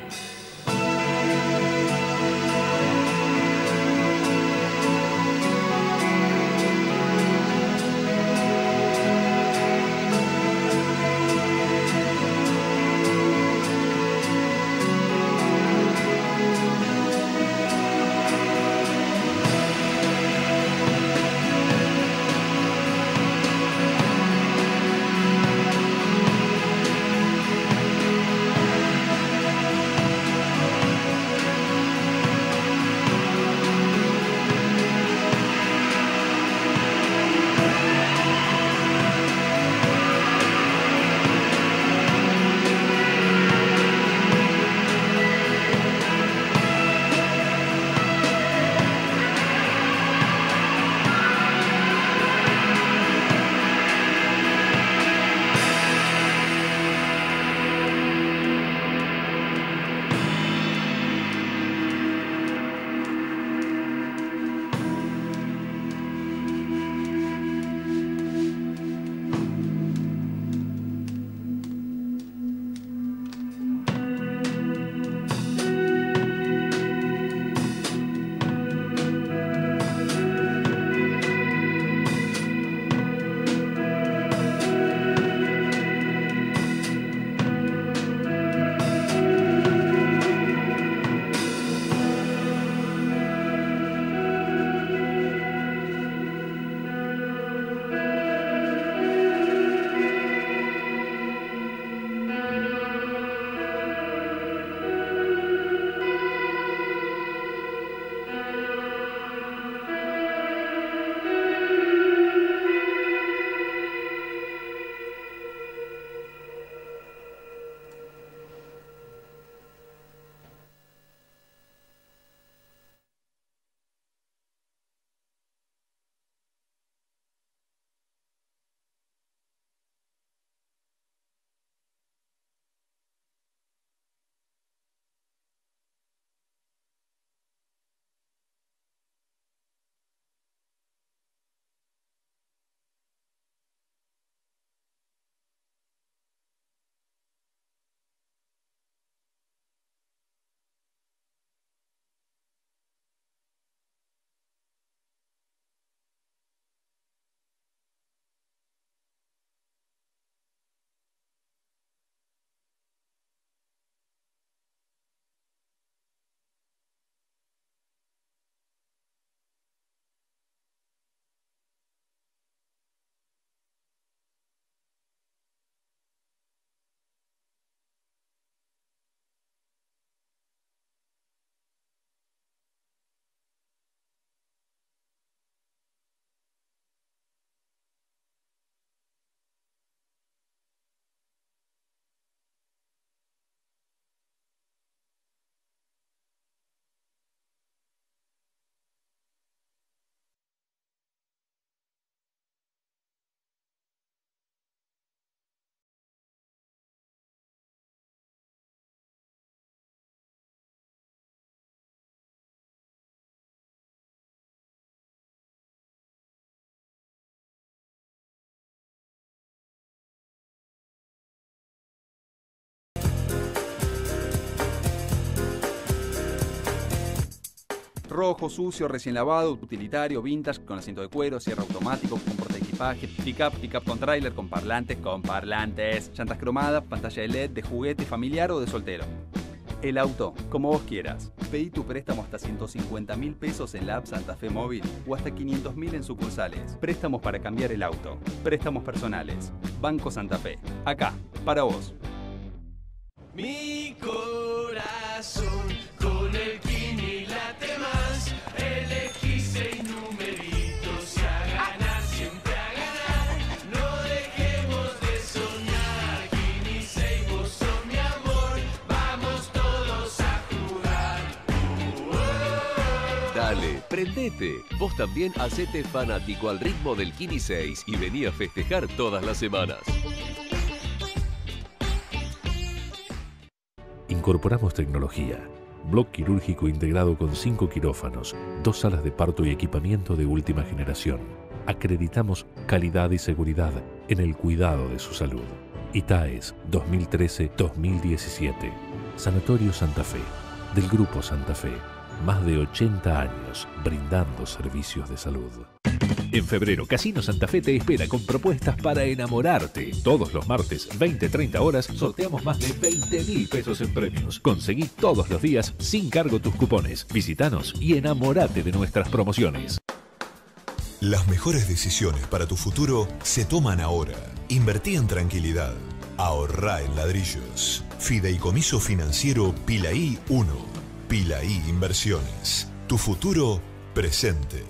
Rojo, sucio, recién lavado, utilitario, vintage, con asiento de cuero, cierre automático, con portaequipaje, pick-up con tráiler, con parlantes, llantas cromadas, pantalla de LED, de juguete, familiar o de soltero. El auto, como vos quieras. Pedí tu préstamo hasta 150.000 pesos en la app Santa Fe Móvil o hasta 500.000 en sucursales. Préstamos para cambiar el auto. Préstamos personales. Banco Santa Fe. Acá, para vos. Mi corazón con el Kini late más. Elegí 6 numeritos y a ganar, siempre a ganar. No dejemos de soñar. Kini 6, vos sos mi amor. Vamos todos a jugar. Dale, prendete. Vos también hacete fanático al ritmo del Kini 6 y vení a festejar todas las semanas. Incorporamos tecnología. Bloc quirúrgico integrado con 5 quirófanos, 2 salas de parto y equipamiento de última generación. Acreditamos calidad y seguridad en el cuidado de su salud. ITAES 2013-2017. Sanatorio Santa Fe, del Grupo Santa Fe. Más de 80 años brindando servicios de salud. En febrero, Casino Santa Fe te espera con propuestas para enamorarte. Todos los martes, 20-30 horas, sorteamos más de 20.000 pesos en premios. Conseguí todos los días sin cargo tus cupones. Visítanos y enamorate de nuestras promociones. Las mejores decisiones para tu futuro se toman ahora. Invertí en tranquilidad. Ahorrá en ladrillos. Fideicomiso financiero Pilaí 1. Pilaí Inversiones. Tu futuro presente.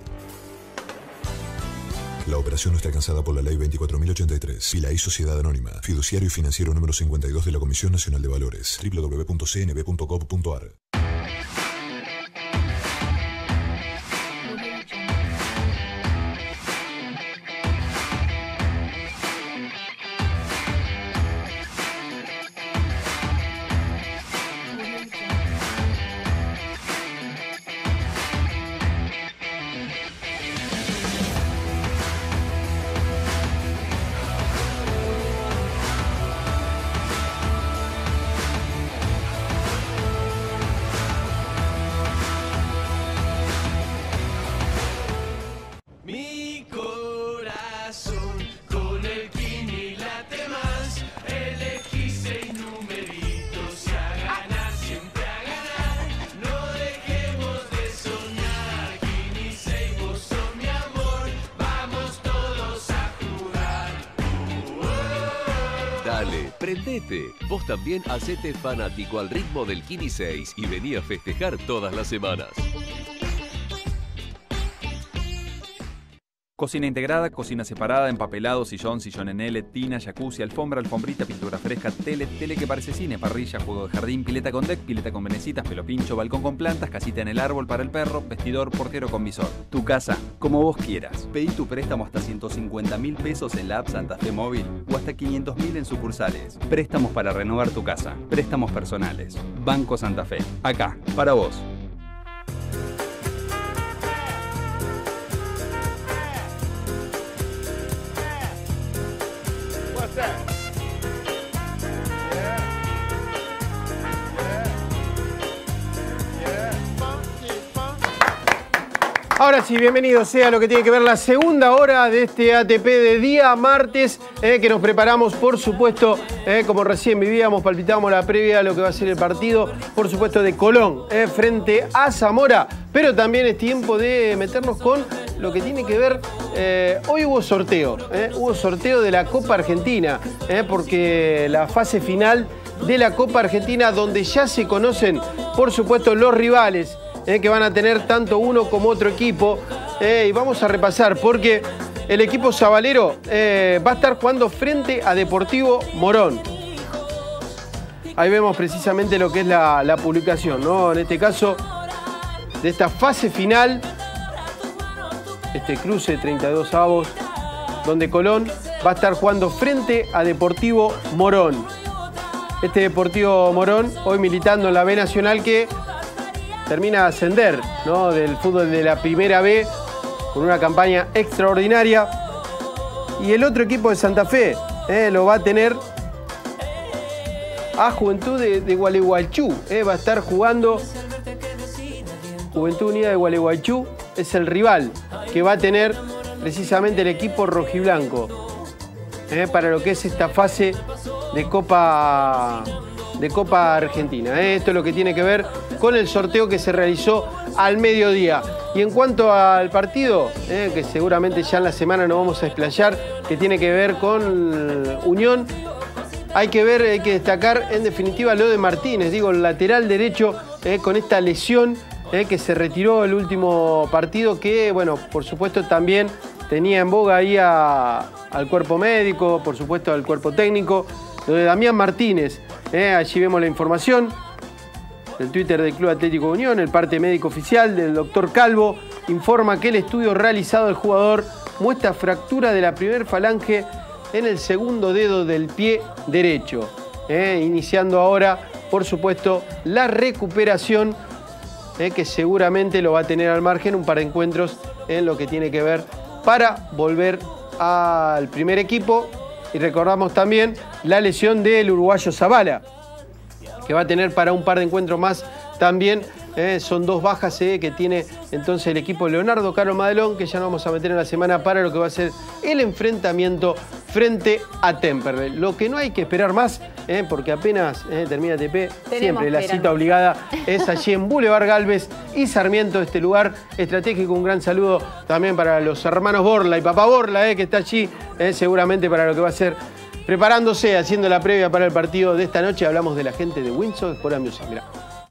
La operación no está alcanzada por la Ley 24.083. Pilaí Sociedad Anónima. Fiduciario y financiero número 52 de la Comisión Nacional de Valores. www.cnb.gov.ar. Mi corazón con el Kini late más. Elegí 6 numeritos y a ganar, siempre a ganar. No dejemos de soñar. Kini 6, vos sos mi amor. Vamos todos a jugar. Dale, prendete. Vos también hacete fanático al ritmo del Kini 6 y vení a festejar todas las semanas. Cocina integrada, cocina separada, empapelado, sillón, sillón en L, tina, jacuzzi, alfombra, alfombrita, pintura fresca, tele que parece cine, parrilla, juego de jardín, pileta con deck, pileta con venecitas, pelo pincho, balcón con plantas, casita en el árbol para el perro, vestidor, portero con visor. Tu casa, como vos quieras. Pedí tu préstamo hasta 150.000 pesos en la app Santa Fe Móvil o hasta 500.000 en sucursales. Préstamos para renovar tu casa. Préstamos personales. Banco Santa Fe. Acá, para vos. Ahora sí, bienvenido sea lo que tiene que ver la segunda hora de este ATP de día martes, que nos preparamos, por supuesto, como recién vivíamos, palpitábamos la previa a lo que va a ser el partido, por supuesto, de Colón frente a Zamora, pero también es tiempo de meternos con lo que tiene que ver, hoy hubo sorteo de la Copa Argentina, porque la fase final de la Copa Argentina, donde ya se conocen, por supuesto, los rivales, que van a tener tanto uno como otro equipo, y vamos a repasar porque el equipo sabalero va a estar jugando frente a Deportivo Morón. Ahí vemos precisamente lo que es la publicación, ¿no? En este caso, de esta fase final, este cruce de 32 avos, donde Colón va a estar jugando frente a Deportivo Morón. Este Deportivo Morón, hoy militando en la B Nacional, que termina de ascender, ¿no?, del fútbol de la Primera B con una campaña extraordinaria. Y el otro equipo de Santa Fe lo va a tener a Juventud de Gualeguaychú. Va a estar jugando Juventud Unida de Gualeguaychú. Es el rival que va a tener precisamente el equipo rojiblanco para lo que es esta fase de Copa Argentina. Esto es lo que tiene que ver con el sorteo que se realizó al mediodía. Y en cuanto al partido, que seguramente ya en la semana nos vamos a explayar, que tiene que ver con Unión, hay que destacar en definitiva lo de Martínez, digo, el lateral derecho, con esta lesión que se retiró el último partido, que, bueno, por supuesto también tenía en boga ahí al cuerpo médico, por supuesto al cuerpo técnico, lo de Damián Martínez. Allí vemos la información del Twitter del Club Atlético Unión. El parte médico oficial del doctor Calvo informa que el estudio realizado del jugador muestra fractura de la primer falange en el segundo dedo del pie derecho. Iniciando ahora, por supuesto, la recuperación, que seguramente lo va a tener al margen un par de encuentros en lo que tiene que ver para volver al primer equipo Y recordamos también la lesión del uruguayo Zavala, que va a tener para un par de encuentros más también. Son 2 bajas que tiene entonces el equipo Leonardo Carlos Madelón, que ya nos vamos a meter en la semana para lo que va a ser el enfrentamiento frente a Temperley. Lo que no hay que esperar más, porque apenas termina TP, siempre la cita obligada es allí en Boulevard Galvez y Sarmiento, este lugar estratégico. Un gran saludo también para los hermanos Borla y papá Borla, que está allí seguramente para lo que va a ser preparándose, haciendo la previa para el partido de esta noche. Hablamos de la gente de Windsor por Music. Mirá.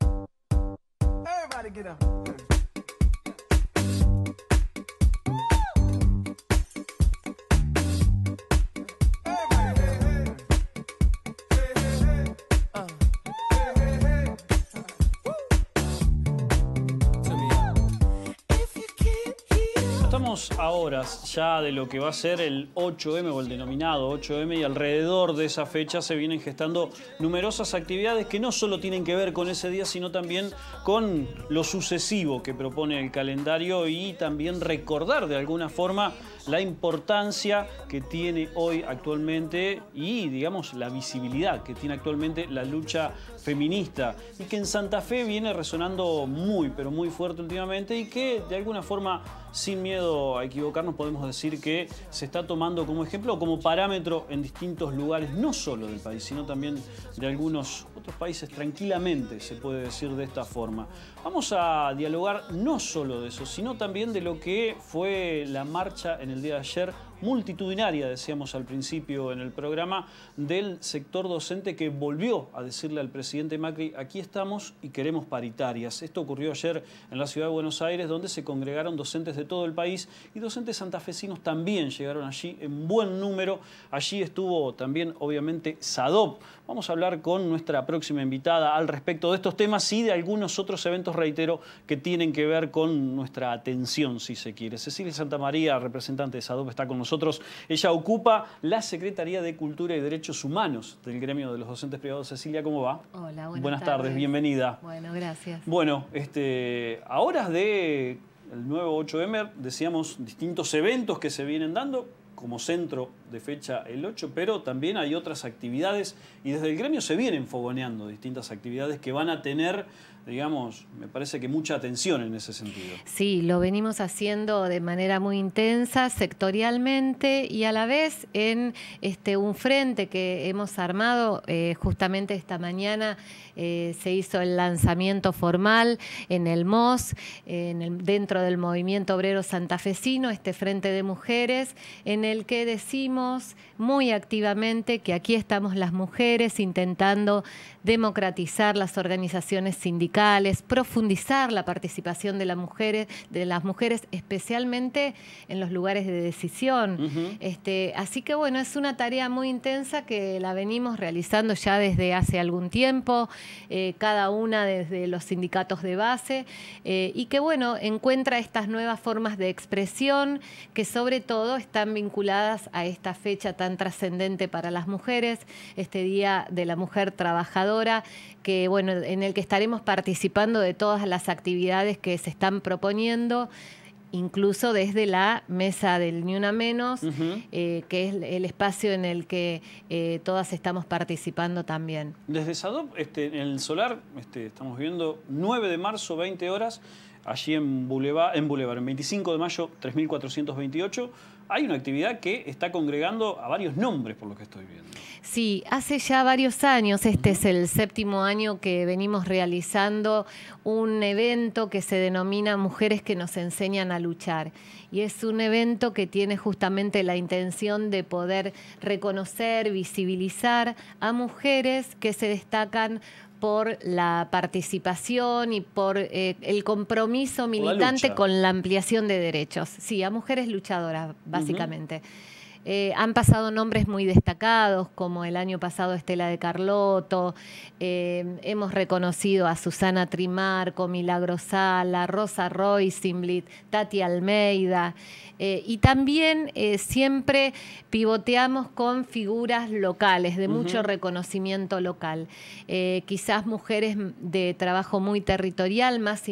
Estamos a horas ya de lo que va a ser el 8M o el denominado 8M, y alrededor de esa fecha se vienen gestando numerosas actividades que no solo tienen que ver con ese día, sino también con lo sucesivo que propone el calendario, y también recordar de alguna forma la importancia que tiene hoy actualmente y, digamos, la visibilidad que tiene actualmente la lucha feminista, y que en Santa Fe viene resonando muy, pero muy fuerte últimamente, y que de alguna forma, sin miedo a equivocarnos, podemos decir que se está tomando como ejemplo o como parámetro en distintos lugares, no solo del país, sino también de algunos otros países, tranquilamente se puede decir de esta forma. Vamos a dialogar no solo de eso, sino también de lo que fue la marcha en el día de ayer, multitudinaria, decíamos al principio en el programa, del sector docente, que volvió a decirle al presidente Macri: aquí estamos y queremos paritarias. Esto ocurrió ayer en la ciudad de Buenos Aires, donde se congregaron docentes de todo el país, y docentes santafesinos también llegaron allí en buen número. Allí estuvo también, obviamente, SADOP. Vamos a hablar con nuestra próxima invitada al respecto de estos temas y de algunos otros eventos, reitero, que tienen que ver con nuestra atención, si se quiere. Cecilia Santamaría, representante de SADOP, está con nosotros. Ella ocupa la Secretaría de Cultura y Derechos Humanos del gremio de los docentes privados. Cecilia, ¿cómo va? Hola, buenas tardes, bienvenida. Bueno, gracias. Bueno, a horas del nuevo 8M, decíamos, distintos eventos que se vienen dando como centro de fecha el 8, pero también hay otras actividades, y desde el gremio se vienen fogoneando distintas actividades que van a tener, digamos, me parece que mucha atención en ese sentido. Sí, lo venimos haciendo de manera muy intensa, sectorialmente, y a la vez en un frente que hemos armado. Justamente esta mañana se hizo el lanzamiento formal en el MOS, dentro del Movimiento Obrero Santafesino, este Frente de Mujeres, en el que decimos muy activamente que aquí estamos las mujeres intentando democratizar las organizaciones sindicales, profundizar la participación de las mujeres, especialmente en los lugares de decisión. Así que bueno, es una tarea muy intensa que la venimos realizando ya desde hace algún tiempo, cada una desde los sindicatos de base, y que bueno, encuentra estas nuevas formas de expresión que sobre todo están vinculadas a esta fecha tan trascendente para las mujeres, este Día de la Mujer Trabajadora, que bueno, en el que estaremos participando de todas las actividades que se están proponiendo, incluso desde la mesa del Ni Una Menos, que es el espacio en el que todas estamos participando también. Desde SADOP, en el Solar, estamos viendo 9 de marzo, 20 horas, allí en Boulevard, en 25 de mayo, 3428, hay una actividad que está congregando a varios nombres, por lo que estoy viendo. Sí, hace ya varios años, este es el 7º año que venimos realizando un evento que se denomina Mujeres que nos enseñan a luchar. Y es un evento que tiene justamente la intención de poder reconocer, visibilizar a mujeres que se destacan por la participación y por el compromiso militante con la ampliación de derechos. Sí, a mujeres luchadoras, básicamente. Han pasado nombres muy destacados, como el año pasado Estela de Carlotto, hemos reconocido a Susana Trimarco, Milagro Sala, Rosa Roisenblit, Tati Almeida, y también siempre pivoteamos con figuras locales, de mucho reconocimiento local. Quizás mujeres de trabajo muy territorial, más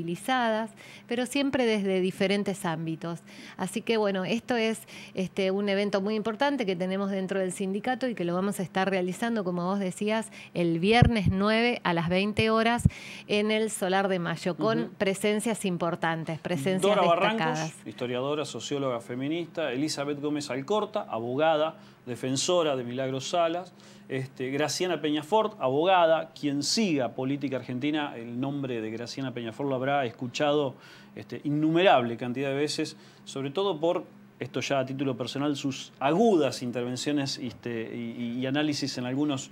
invisibilizadas, pero siempre desde diferentes ámbitos. Así que bueno, esto es un evento muy importante que tenemos dentro del sindicato y que lo vamos a estar realizando, como vos decías, el viernes 9 a las 20 horas en el Solar de Mayo, con presencias importantes, presencias Dora destacadas. Barrancos, historiadora, socióloga feminista. Elizabeth Gómez Alcorta, abogada, defensora de Milagros Salas. Graciana Peñafort, abogada. Quien siga política argentina, el nombre de Graciana Peñafort lo habrá escuchado innumerable cantidad de veces, sobre todo por, esto ya a título personal, sus agudas intervenciones y análisis en algunos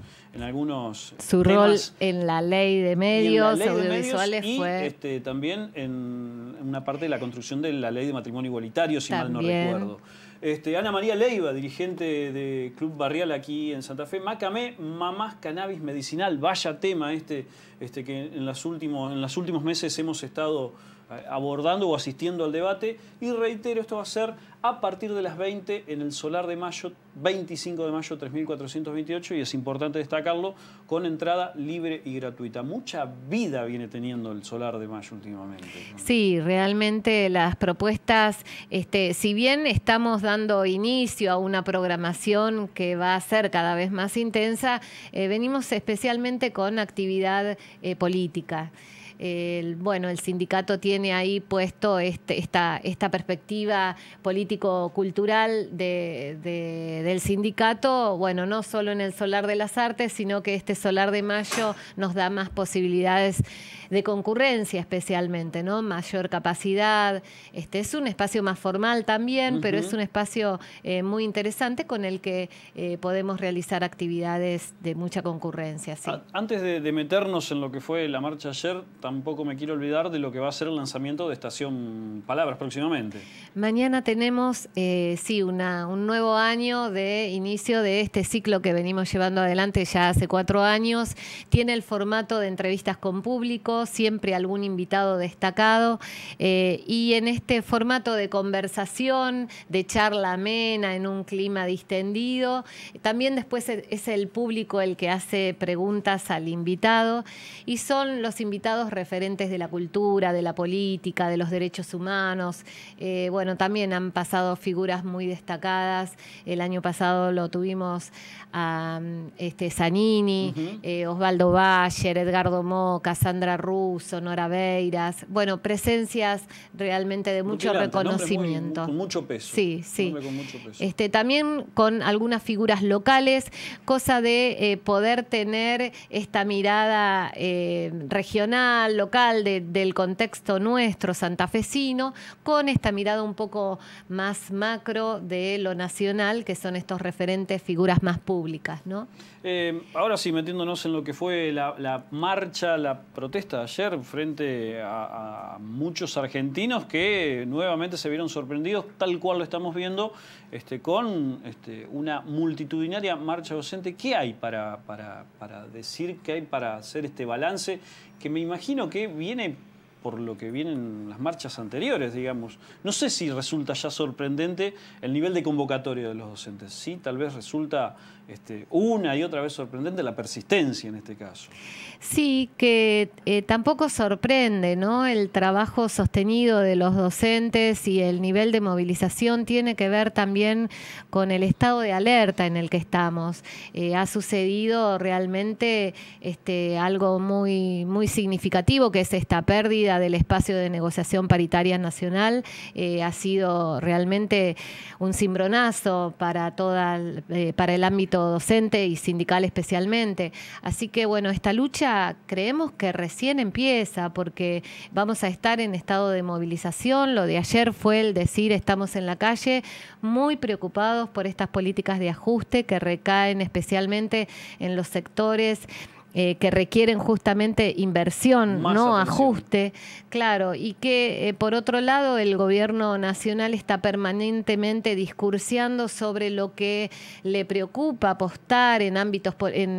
su temas. rol en la ley de medios audiovisuales y fue... también en una parte de la construcción de la ley de matrimonio igualitario, si mal no También. recuerdo. Ana María Leiva, dirigente de Club Barrial aquí en Santa Fe. Macamé, mamás cannabis medicinal. Vaya tema que en los últimos meses hemos estado abordando o asistiendo al debate. Y reitero, esto va a ser a partir de las 20 en el Solar de Mayo, 25 de mayo 3428, y es importante destacarlo, con entrada libre y gratuita. Mucha vida viene teniendo el Solar de Mayo últimamente, ¿no? Sí, realmente las propuestas, si bien estamos dando inicio a una programación que va a ser cada vez más intensa, venimos especialmente con actividad política. El sindicato tiene ahí puesto esta perspectiva político-cultural del sindicato, bueno, no solo en el Solar de las Artes, sino que este Solar de Mayo nos da más posibilidades de concurrencia especialmente, ¿no? Mayor capacidad. Es un espacio más formal también, pero es un espacio muy interesante con el que podemos realizar actividades de mucha concurrencia. Sí. Antes de meternos en lo que fue la marcha ayer, tampoco me quiero olvidar de lo que va a ser el lanzamiento de Estación Palabras próximamente. Mañana tenemos, un nuevo año de inicio de este ciclo que venimos llevando adelante ya hace 4 años. Tiene el formato de entrevistas con público, siempre algún invitado destacado, y en este formato de conversación, de charla amena, en un clima distendido. También después es el público el que hace preguntas al invitado, y son los invitados referentes de la cultura, de la política, de los derechos humanos. También han pasado figuras muy destacadas. El año pasado lo tuvimos a Zanini, Osvaldo Bayer, Edgardo Moca, Sandra Russo, Nora Beiras. Bueno, presencias realmente de mucho reconocimiento. Con mucho peso. Sí, sí. Con mucho peso. También con algunas figuras locales, cosa de poder tener esta mirada regional, local, del contexto nuestro santafesino, con esta mirada un poco más macro de lo nacional, que son estos referentes, figuras más públicas, ¿no? Ahora sí, metiéndonos en lo que fue la marcha, la protesta de ayer frente a muchos argentinos que nuevamente se vieron sorprendidos, tal cual lo estamos viendo, con una multitudinaria marcha docente. ¿Qué hay para decir, qué hay para hacer este balance? Que me imagino que viene por lo que vienen las marchas anteriores, digamos. No sé si resulta ya sorprendente el nivel de convocatoria de los docentes. Sí, tal vez resulta una y otra vez sorprendente la persistencia en este caso. Sí, que tampoco sorprende, ¿no? El trabajo sostenido de los docentes y el nivel de movilización tiene que ver también con el estado de alerta en el que estamos. Ha sucedido realmente algo muy, muy significativo, que es esta pérdida del espacio de negociación paritaria nacional. Ha sido realmente un cimbronazo para para el ámbito docente y sindical especialmente. Así que bueno, esta lucha creemos que recién empieza, porque vamos a estar en estado de movilización. Lo de ayer fue el decir, estamos en la calle muy preocupados por estas políticas de ajuste que recaen especialmente en los sectores que requieren justamente inversión, más no atención. ajuste, claro, y que por otro lado el gobierno nacional está permanentemente discursiando sobre lo que le preocupa apostar en ámbitos,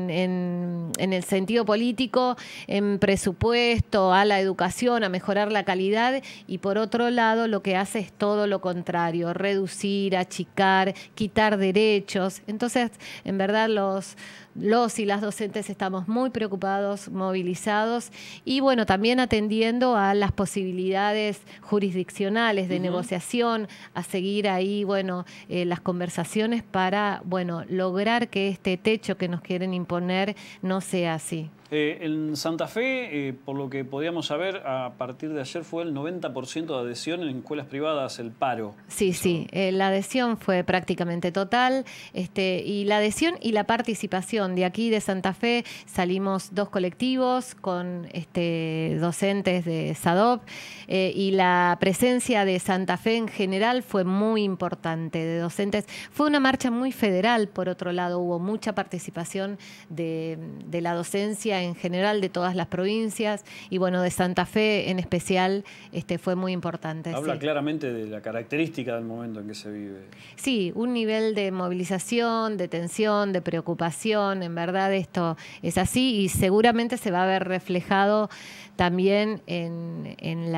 en el sentido político, en presupuesto, a la educación, a mejorar la calidad, y por otro lado lo que hace es todo lo contrario, reducir, achicar, quitar derechos. Entonces, en verdad, los los y las docentes estamos muy preocupados, movilizados y bueno, también atendiendo a las posibilidades jurisdiccionales de negociación, a seguir ahí, bueno, las conversaciones para, bueno, lograr que este techo que nos quieren imponer no sea así. En Santa Fe, por lo que podíamos saber, a partir de ayer fue el 90% de adhesión en escuelas privadas, el paro. Sí, sí, la adhesión fue prácticamente total, y la adhesión y la participación. De aquí de Santa Fe salimos 2 colectivos con docentes de SADOP, y la presencia de Santa Fe en general fue muy importante, de docentes. Fue una marcha muy federal, por otro lado, hubo mucha participación de la docencia en general de todas las provincias y bueno, de Santa Fe en especial fue muy importante. Habla claramente de la característica del momento en que se vive. Sí, un nivel de movilización, de tensión, de preocupación, en verdad esto es así y seguramente se va a ver reflejado también en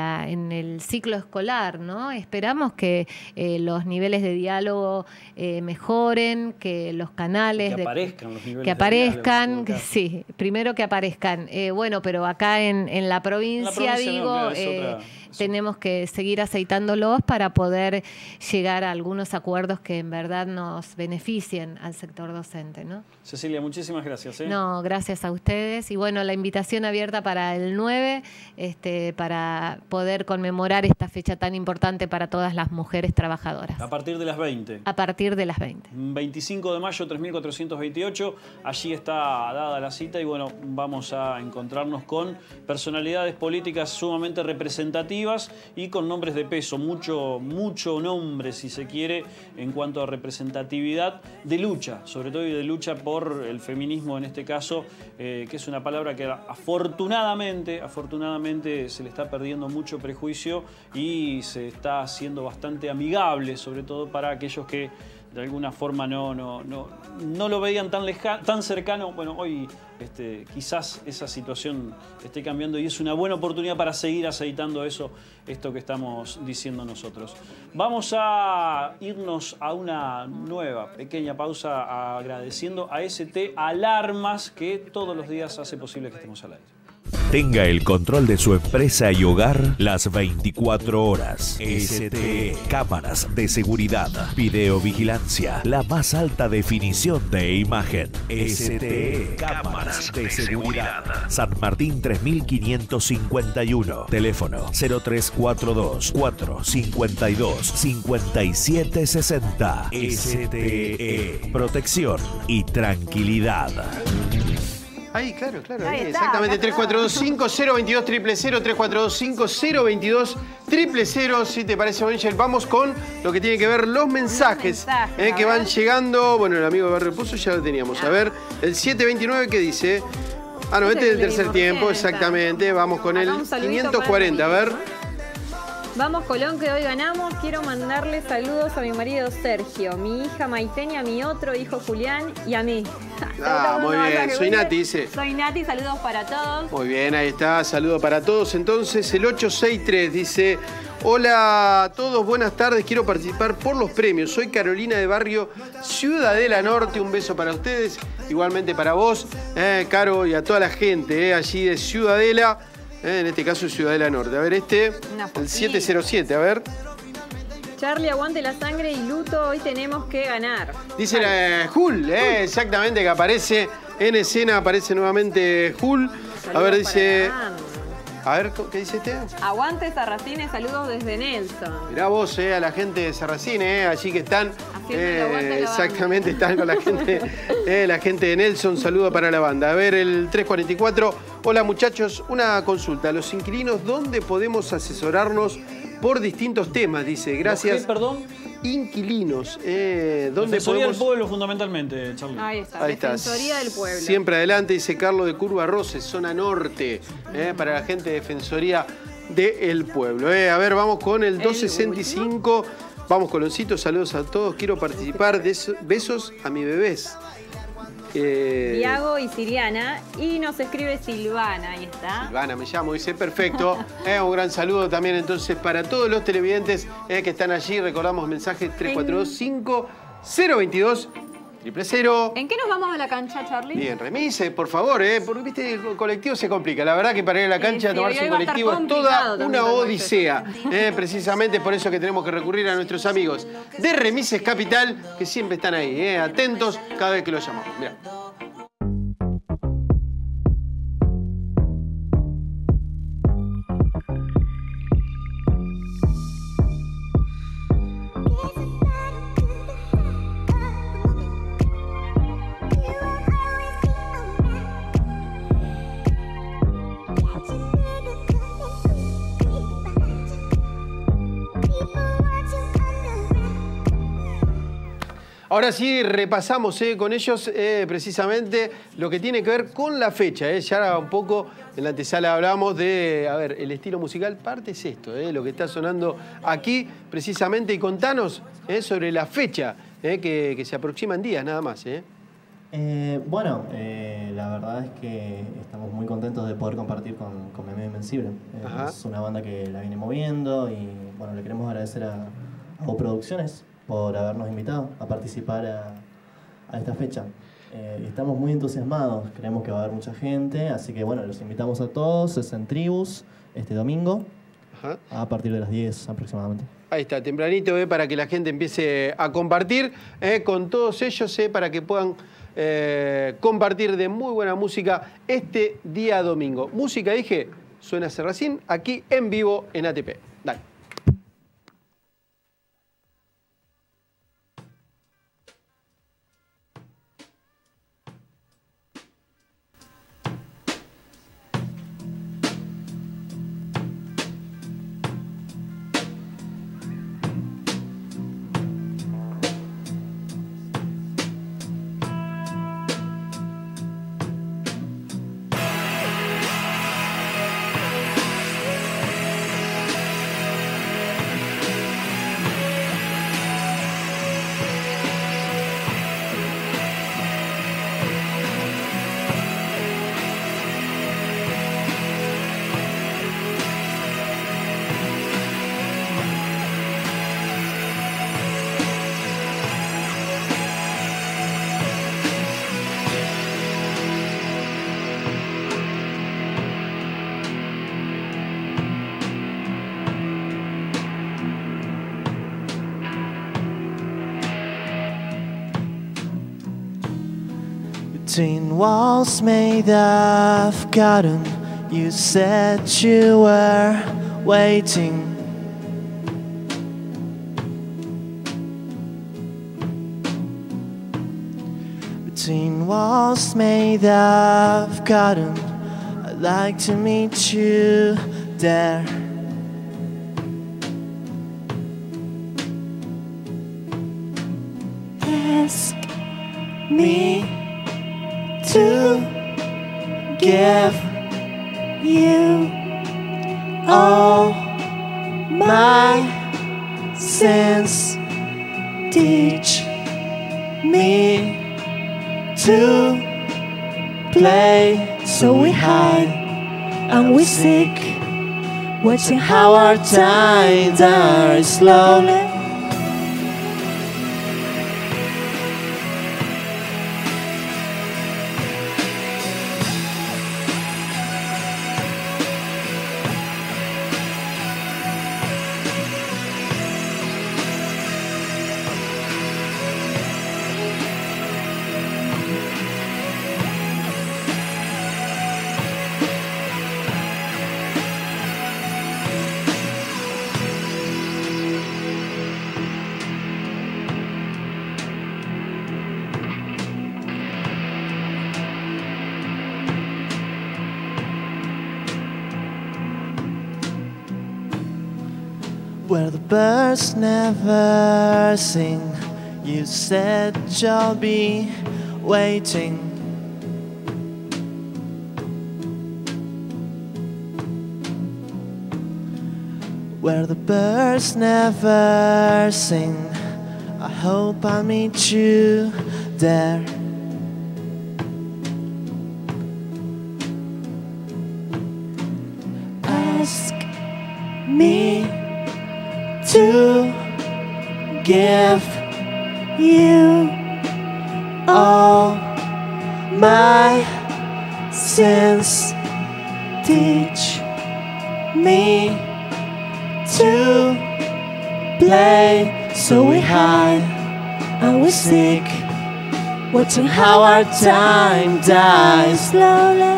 el ciclo escolar, ¿no? Esperamos que los niveles de diálogo mejoren, que los canales... Que aparezcan los niveles que aparezcan, de diálogo. Sí, primero que aparezcan. Bueno, pero acá en la provincia, digo... tenemos que seguir aceitándolos para poder llegar a algunos acuerdos que en verdad nos beneficien al sector docente, ¿no? Cecilia, muchísimas gracias. No, gracias a ustedes. Y bueno, la invitación abierta para el 9, para poder conmemorar esta fecha tan importante para todas las mujeres trabajadoras. A partir de las 20. A partir de las 20. 25 de mayo, 3428. Allí está dada la cita y bueno, vamos a encontrarnos con personalidades políticas sumamente representativas y con nombres de peso, mucho nombre, si se quiere, en cuanto a representatividad de lucha, sobre todo y de lucha por el feminismo en este caso, que es una palabra que afortunadamente se le está perdiendo mucho prejuicio y se está haciendo bastante amigable, sobre todo para aquellos que de alguna forma no lo veían tan cercano. Bueno, hoy quizás esa situación esté cambiando y es una buena oportunidad para seguir aceitando esto que estamos diciendo nosotros. Vamos a irnos a una nueva pequeña pausa agradeciendo a ST Alarmas que todos los días hace posible que estemos al aire. Tenga el control de su empresa y hogar las 24 horas. STE, cámaras de seguridad, videovigilancia, la más alta definición de imagen. STE, cámaras de seguridad. San Martín 3551, teléfono 0342 452 5760. STE, protección y tranquilidad. Ahí, claro, Ahí está, exactamente, 3425-022-000, 3425-022-000, si te parece, Angel. Vamos con lo que tiene que ver los mensajes que van llegando. Bueno, el amigo Barrio Puso ya lo teníamos. A ver, el 729 que dice... Ah, no, este es el tercer tiempo, exactamente. Vamos con el 540, a ver... Vamos Colón, que hoy ganamos. Quiero mandarle saludos a mi marido Sergio, mi hija Maitenia, a mi otro hijo Julián y a mí. Ah, muy bien. Soy Nati, dice. Soy Nati, saludos para todos. Muy bien, ahí está. Saludo para todos. Entonces, el 863 dice... Hola a todos, buenas tardes. Quiero participar por los premios. Soy Carolina de Barrio Ciudadela Norte. Un beso para ustedes. Igualmente para vos, Caro, y a toda la gente allí de Ciudadela. En este caso, Ciudadela Norte. A ver, el 707, a ver. Charlie, aguante la sangre y luto, hoy tenemos que ganar. Dice Jul, exactamente, que aparece en escena, aparece nuevamente Jul. A ver, dice... A ver, ¿qué dice este? Aguante Sarracines, saludos desde Nelson. Mirá vos, a la gente de Sarracines, allí que están. Exactamente, están con la gente de Nelson. Saludo para la banda. A ver, el 344. Hola muchachos, una consulta. Los inquilinos, ¿dónde podemos asesorarnos por distintos temas? Dice, gracias. ¿Qué, perdón? Inquilinos. ¿Dónde Defensoría podemos... del Pueblo, fundamentalmente, Charlie. Ahí está, Ahí está. Defensoría del Pueblo. Siempre adelante, dice Carlos de Curva Roses, zona norte, para la gente de Defensoría del Pueblo. A ver, vamos con el 265. Vamos, Coloncito, saludos a todos. Quiero participar de besos a mis bebés. Diago y Siriana. Y nos escribe Silvana, ahí está. Silvana, me llamo, dice, perfecto. Un gran saludo también entonces para todos los televidentes que están allí. Recordamos mensaje 3425-022-000. 000. ¿En qué nos vamos a la cancha, Charlie? Bien, remise, por favor, porque viste, el colectivo se complica. La verdad que para ir a la cancha a sí, tomarse hoy un va a estar colectivo es toda complicado una también, odisea. Precisamente por eso que tenemos que recurrir a nuestros amigos de Remises Capital, que siempre están ahí, atentos cada vez que los llamamos. Mirá. Ahora sí, repasamos con ellos precisamente lo que tiene que ver con la fecha. Ya un poco en la antesala hablamos de, a ver, el estilo musical. Parte es esto, lo que está sonando aquí precisamente. Y contanos sobre la fecha, que se aproximan días nada más. Bueno, la verdad es que estamos muy contentos de poder compartir con Memeo Invencible. Es una banda que la viene moviendo y bueno, le queremos agradecer a O Producciones por habernos invitado a participar a esta fecha. Estamos muy entusiasmados, creemos que va a haber mucha gente, así que bueno, los invitamos a todos, es en Tribus, este domingo, a partir de las 10 aproximadamente. Ahí está, tempranito, para que la gente empiece a compartir con todos ellos, para que puedan compartir de muy buena música este día domingo. Música, dije, suena Serracín, aquí en vivo en ATP. Dale. Between walls made of cotton, you said you were waiting. Between walls made of cotton, I'd like to meet you there. Ask me to give you all my sins. Teach me to play, so we hide and we seek, watching how our tides are slowly. Where the birds never sing, you said you'll be waiting. Where the birds never sing, I hope I'll meet you there. Ask me to give you all my sins. Teach me to play, so we hide and we seek, watching how our time dies slowly.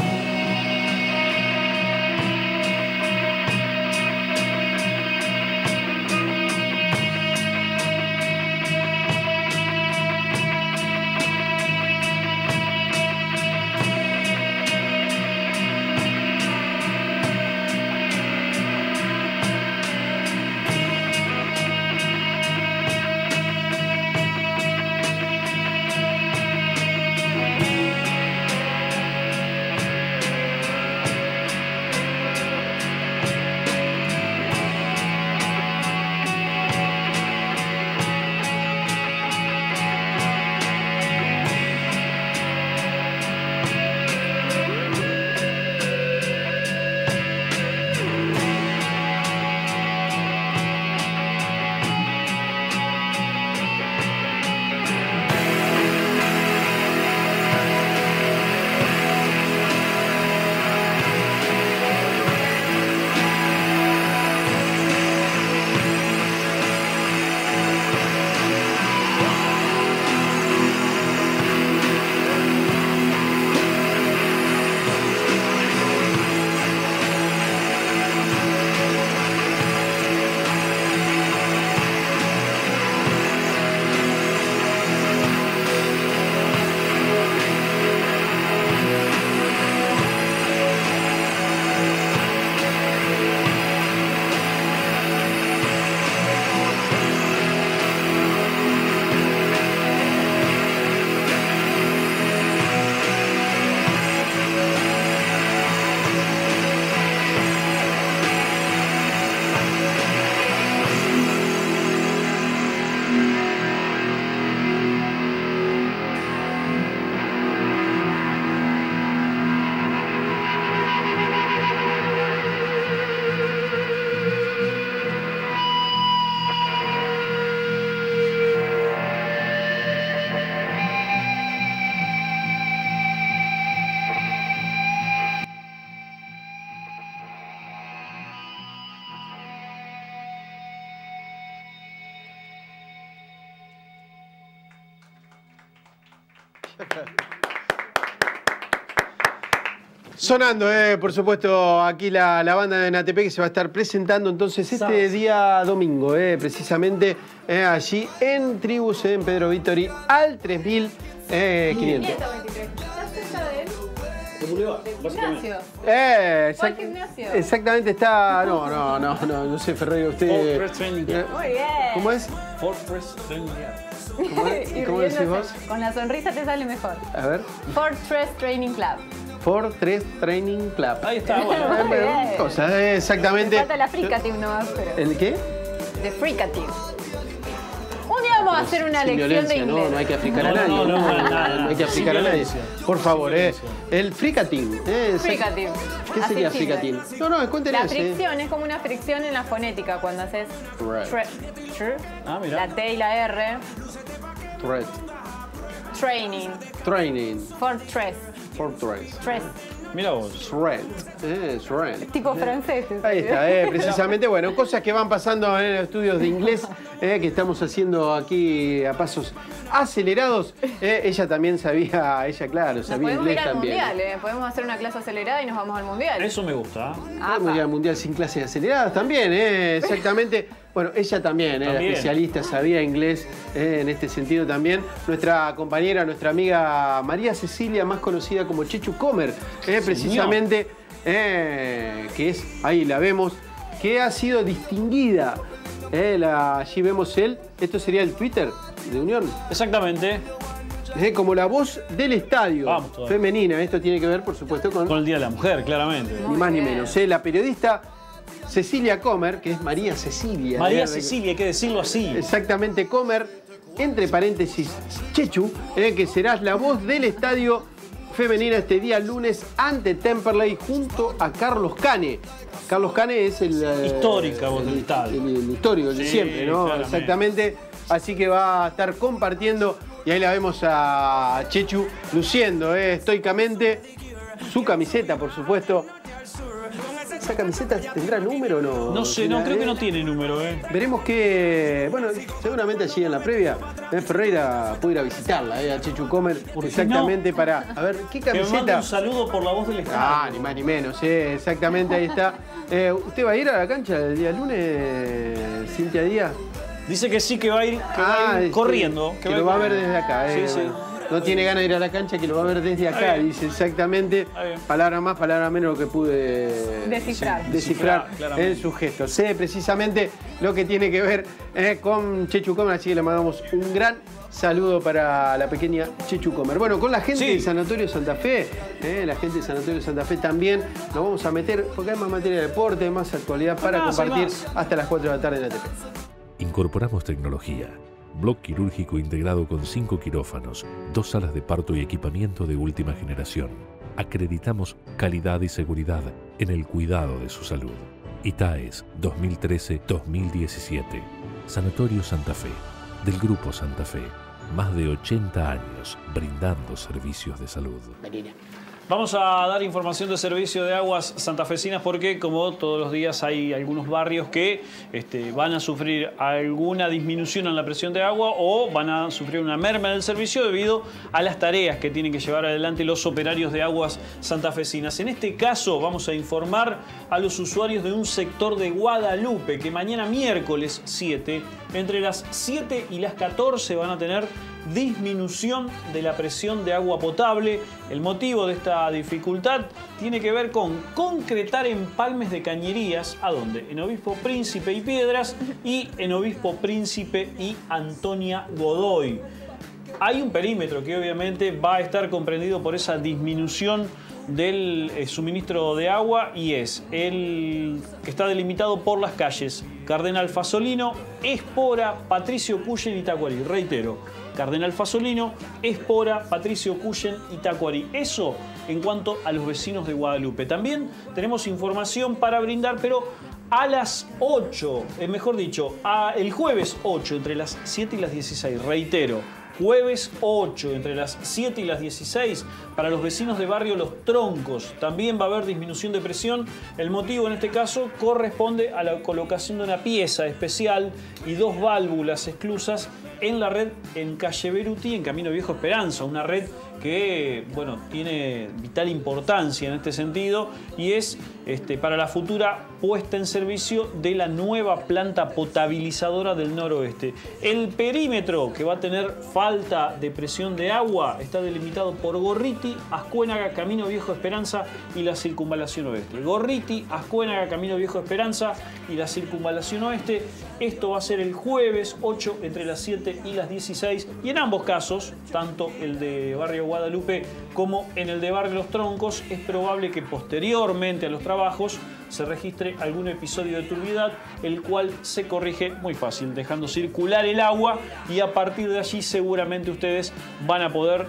Sonando, por supuesto, aquí la banda de NATP que se va a estar presentando entonces este día domingo, precisamente allí en Tribus, en Pedro Vittori, al 3500. Gimnasio. ¿Cuál gimnasio? Exactamente, está... No sé, Ferreira, usted... Fortress Training Club. Muy bien. ¿Cómo es? Fortress Training Club. ¿Cómo decís vos? Con la sonrisa te sale mejor. A ver. Fortress Training Club. Fortress Training Club. Ahí está, bueno. Muy bien. Cosas, exactamente. Me falta la fricative nomás, pero... ¿El qué? De fricative. Un día vamos a hacer una Sin lección de violencia, inglés. no hay que aplicar a nadie. No hay que aplicar a nadie. Por favor, el fricative. Fricative. ¿Qué Así sería simple. fricative? No, cuéntenos. La fricción es como una fricción en la fonética cuando haces mirá. la T y la R. Thread. Training. Training. Fortress. Fortress. Tres. Mira vos. Shred. Tipo franceses. Ahí está, precisamente, bueno, cosas que van pasando en los estudios de inglés que estamos haciendo aquí a pasos acelerados. Ella también sabía, sabía Podemos inglés ir al también. mundial, podemos hacer una clase acelerada y nos vamos al mundial. Eso me gusta. Podemos ir al mundial sin clases aceleradas también, exactamente. Bueno, ella también era especialista, sabía inglés en este sentido también. Nuestra compañera, nuestra amiga María Cecilia, más conocida como Chechu Comer, precisamente, que es, ahí la vemos, que ha sido distinguida. Allí vemos esto sería el Twitter de Unión. Exactamente. Como la voz del estadio femenina. Esto tiene que ver, por supuesto, con el Día de la Mujer, claramente. Ni más ni menos. La periodista Cecilia Comer, que es María Cecilia. María Cecilia, hay que decirlo así. Exactamente, Comer, entre paréntesis, Chechu, que serás la voz del estadio femenina este día lunes ante Temperley junto a Carlos Cane. Carlos Cane es el... histórica voz del estadio. El histórico, el de siempre, ¿no? Claramente. Exactamente. Así que va a estar compartiendo Y ahí la vemos a Chechu luciendo estoicamente su camiseta, por supuesto. ¿Esa camiseta tendrá número o no? No sé, no, creo que no tiene número. Veremos que, bueno, seguramente allí en la previa, Ferreira puede ir a visitarla, a Chechu Comer, exactamente no? Para, a ver, ¿qué camiseta? Me manda un saludo por la voz del estadio. Ah, ni más ni menos, exactamente, ahí está. ¿Usted va a ir a la cancha el día lunes, Cintia Díaz? Dice que sí, que va a ir, corriendo. Que lo va a ver desde acá. Sí, sí. No tiene ganas de ir a la cancha, que lo va a ver desde acá, dice exactamente. Palabra más, palabra menos lo que pude descifrar en su gesto. Sé precisamente lo que tiene que ver con Chechu Comer, así que le mandamos un gran saludo para la pequeña Chechu Comer. Bueno, con la gente del Sanatorio Santa Fe, la gente del Sanatorio Santa Fe también nos vamos a meter, porque hay más materia de deporte, más actualidad para compartir hasta las 4 de la tarde en ATP. Incorporamos tecnología. Bloque quirúrgico integrado con 5 quirófanos, 2 salas de parto y equipamiento de última generación. Acreditamos calidad y seguridad en el cuidado de su salud. ITAES 2013-2017. Sanatorio Santa Fe, del Grupo Santa Fe. Más de 80 años brindando servicios de salud. Vamos a dar información de servicio de aguas santafesinas porque, como todos los días, hay algunos barrios que van a sufrir alguna disminución en la presión de agua o van a sufrir una merma del servicio debido a las tareas que tienen que llevar adelante los operarios de aguas santafesinas. En este caso, vamos a informar a los usuarios de un sector de Guadalupe que mañana miércoles 7, entre las 7 y las 14 van a tener disminución de la presión de agua potable. El motivo de esta dificultad tiene que ver con concretar empalmes de cañerías. ¿A dónde? En Obispo Príncipe y Piedras y en Obispo Príncipe y Antonia Godoy. Hay un perímetro que obviamente va a estar comprendido por esa disminución del suministro de agua y es el que está delimitado por las calles Cardenal Fasolino, Espora, Patricio Cuyen y Tacuarí. Reitero, Cardenal Fasolino, Espora, Patricio Cuyen y Tacuarí. Eso en cuanto a los vecinos de Guadalupe. También tenemos información para brindar, pero a las 8, mejor dicho, el jueves 8, entre las 7 y las 16. Reitero, jueves 8, entre las 7 y las 16, para los vecinos de barrio Los Troncos. También va a haber disminución de presión. El motivo en este caso corresponde a la colocación de una pieza especial y 2 válvulas esclusas en la red en calle Berutí, en Camino Viejo Esperanza. Una red que, bueno, tiene vital importancia en este sentido y es para la futura puesta en servicio de la nueva planta potabilizadora del noroeste. El perímetro que va a tener falta de presión de agua está delimitado por Gorriti, Ascuénaga, Camino Viejo Esperanza y la Circunvalación Oeste. Gorriti, Ascuénaga, Camino Viejo Esperanza y la Circunvalación Oeste. Esto va a ser el jueves 8 entre las 7 y las 16 y en ambos casos, tanto el de Barrio Guadalupe como en el de Barrio Los Troncos, es probable que posteriormente a los trabajos se registre algún episodio de turbidez, el cual se corrige muy fácil, dejando circular el agua y a partir de allí seguramente ustedes van a poder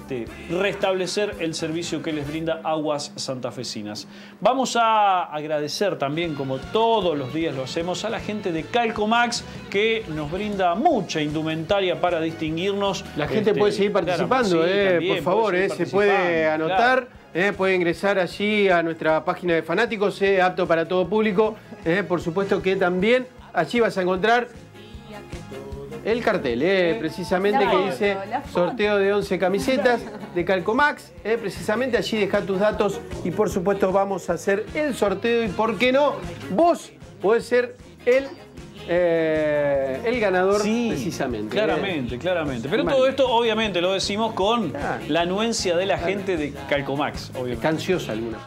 restablecer el servicio que les brinda Aguas Santafesinas. Vamos a agradecer también, como todos los días lo hacemos, a la gente de Calcomax que nos brinda mucha indumentaria para distinguirnos. La gente puede seguir participando, por favor, se puede anotar. Claro. Puede ingresar allí a nuestra página de fanáticos, apto para todo público. Por supuesto que también allí vas a encontrar el cartel, precisamente que dice sorteo de 11 camisetas de Calcomax. Precisamente allí deja tus datos y por supuesto vamos a hacer el sorteo y por qué no, vos podés ser el ganador, precisamente. Claramente. Pero todo esto obviamente lo decimos con la anuencia de la gente de Calcomax. Está ansiosa alguna.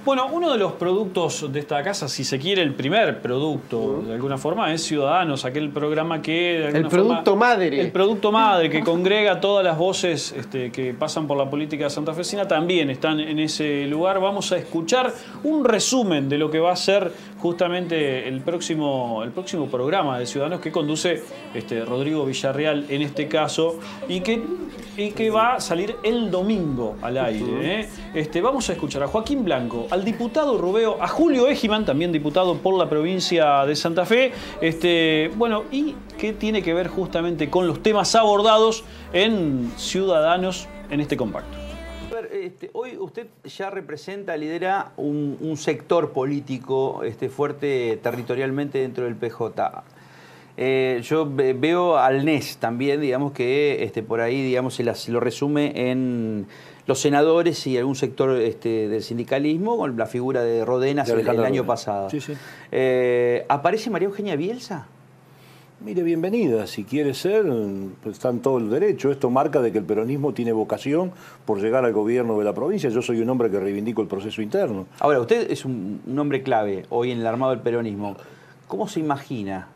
Bueno, uno de los productos de esta casa, si se quiere, el primer producto, de alguna forma, es Ciudadanos, aquel programa que... De alguna el producto forma, madre. El producto madre, que congrega todas las voces que pasan por la política santafesina, también están en ese lugar. Vamos a escuchar un resumen de lo que va a ser justamente el próximo programa de Ciudadanos que conduce Rodrigo Villarreal en este caso y que va a salir el domingo al aire. Vamos a escuchar a Joaquín Blanco, al diputado Rubeo, a Julio Egiman, también diputado por la provincia de Santa Fe, bueno, y qué tiene que ver justamente con los temas abordados en Ciudadanos en este compacto. Hoy usted ya lidera un sector político fuerte territorialmente dentro del PJ. Yo veo al NES también, digamos que por ahí digamos, se lo resume en los senadores y algún sector del sindicalismo, con la figura de Rodenas el año pasado. Sí, sí. ¿Aparece María Eugenia Bielsa? Mire, bienvenida. Si quiere ser, pues está en todo el derecho. Esto marca de que el peronismo tiene vocación por llegar al gobierno de la provincia. Yo soy un hombre que reivindico el proceso interno. Ahora, usted es un hombre clave hoy en el armado del peronismo. ¿Cómo se imagina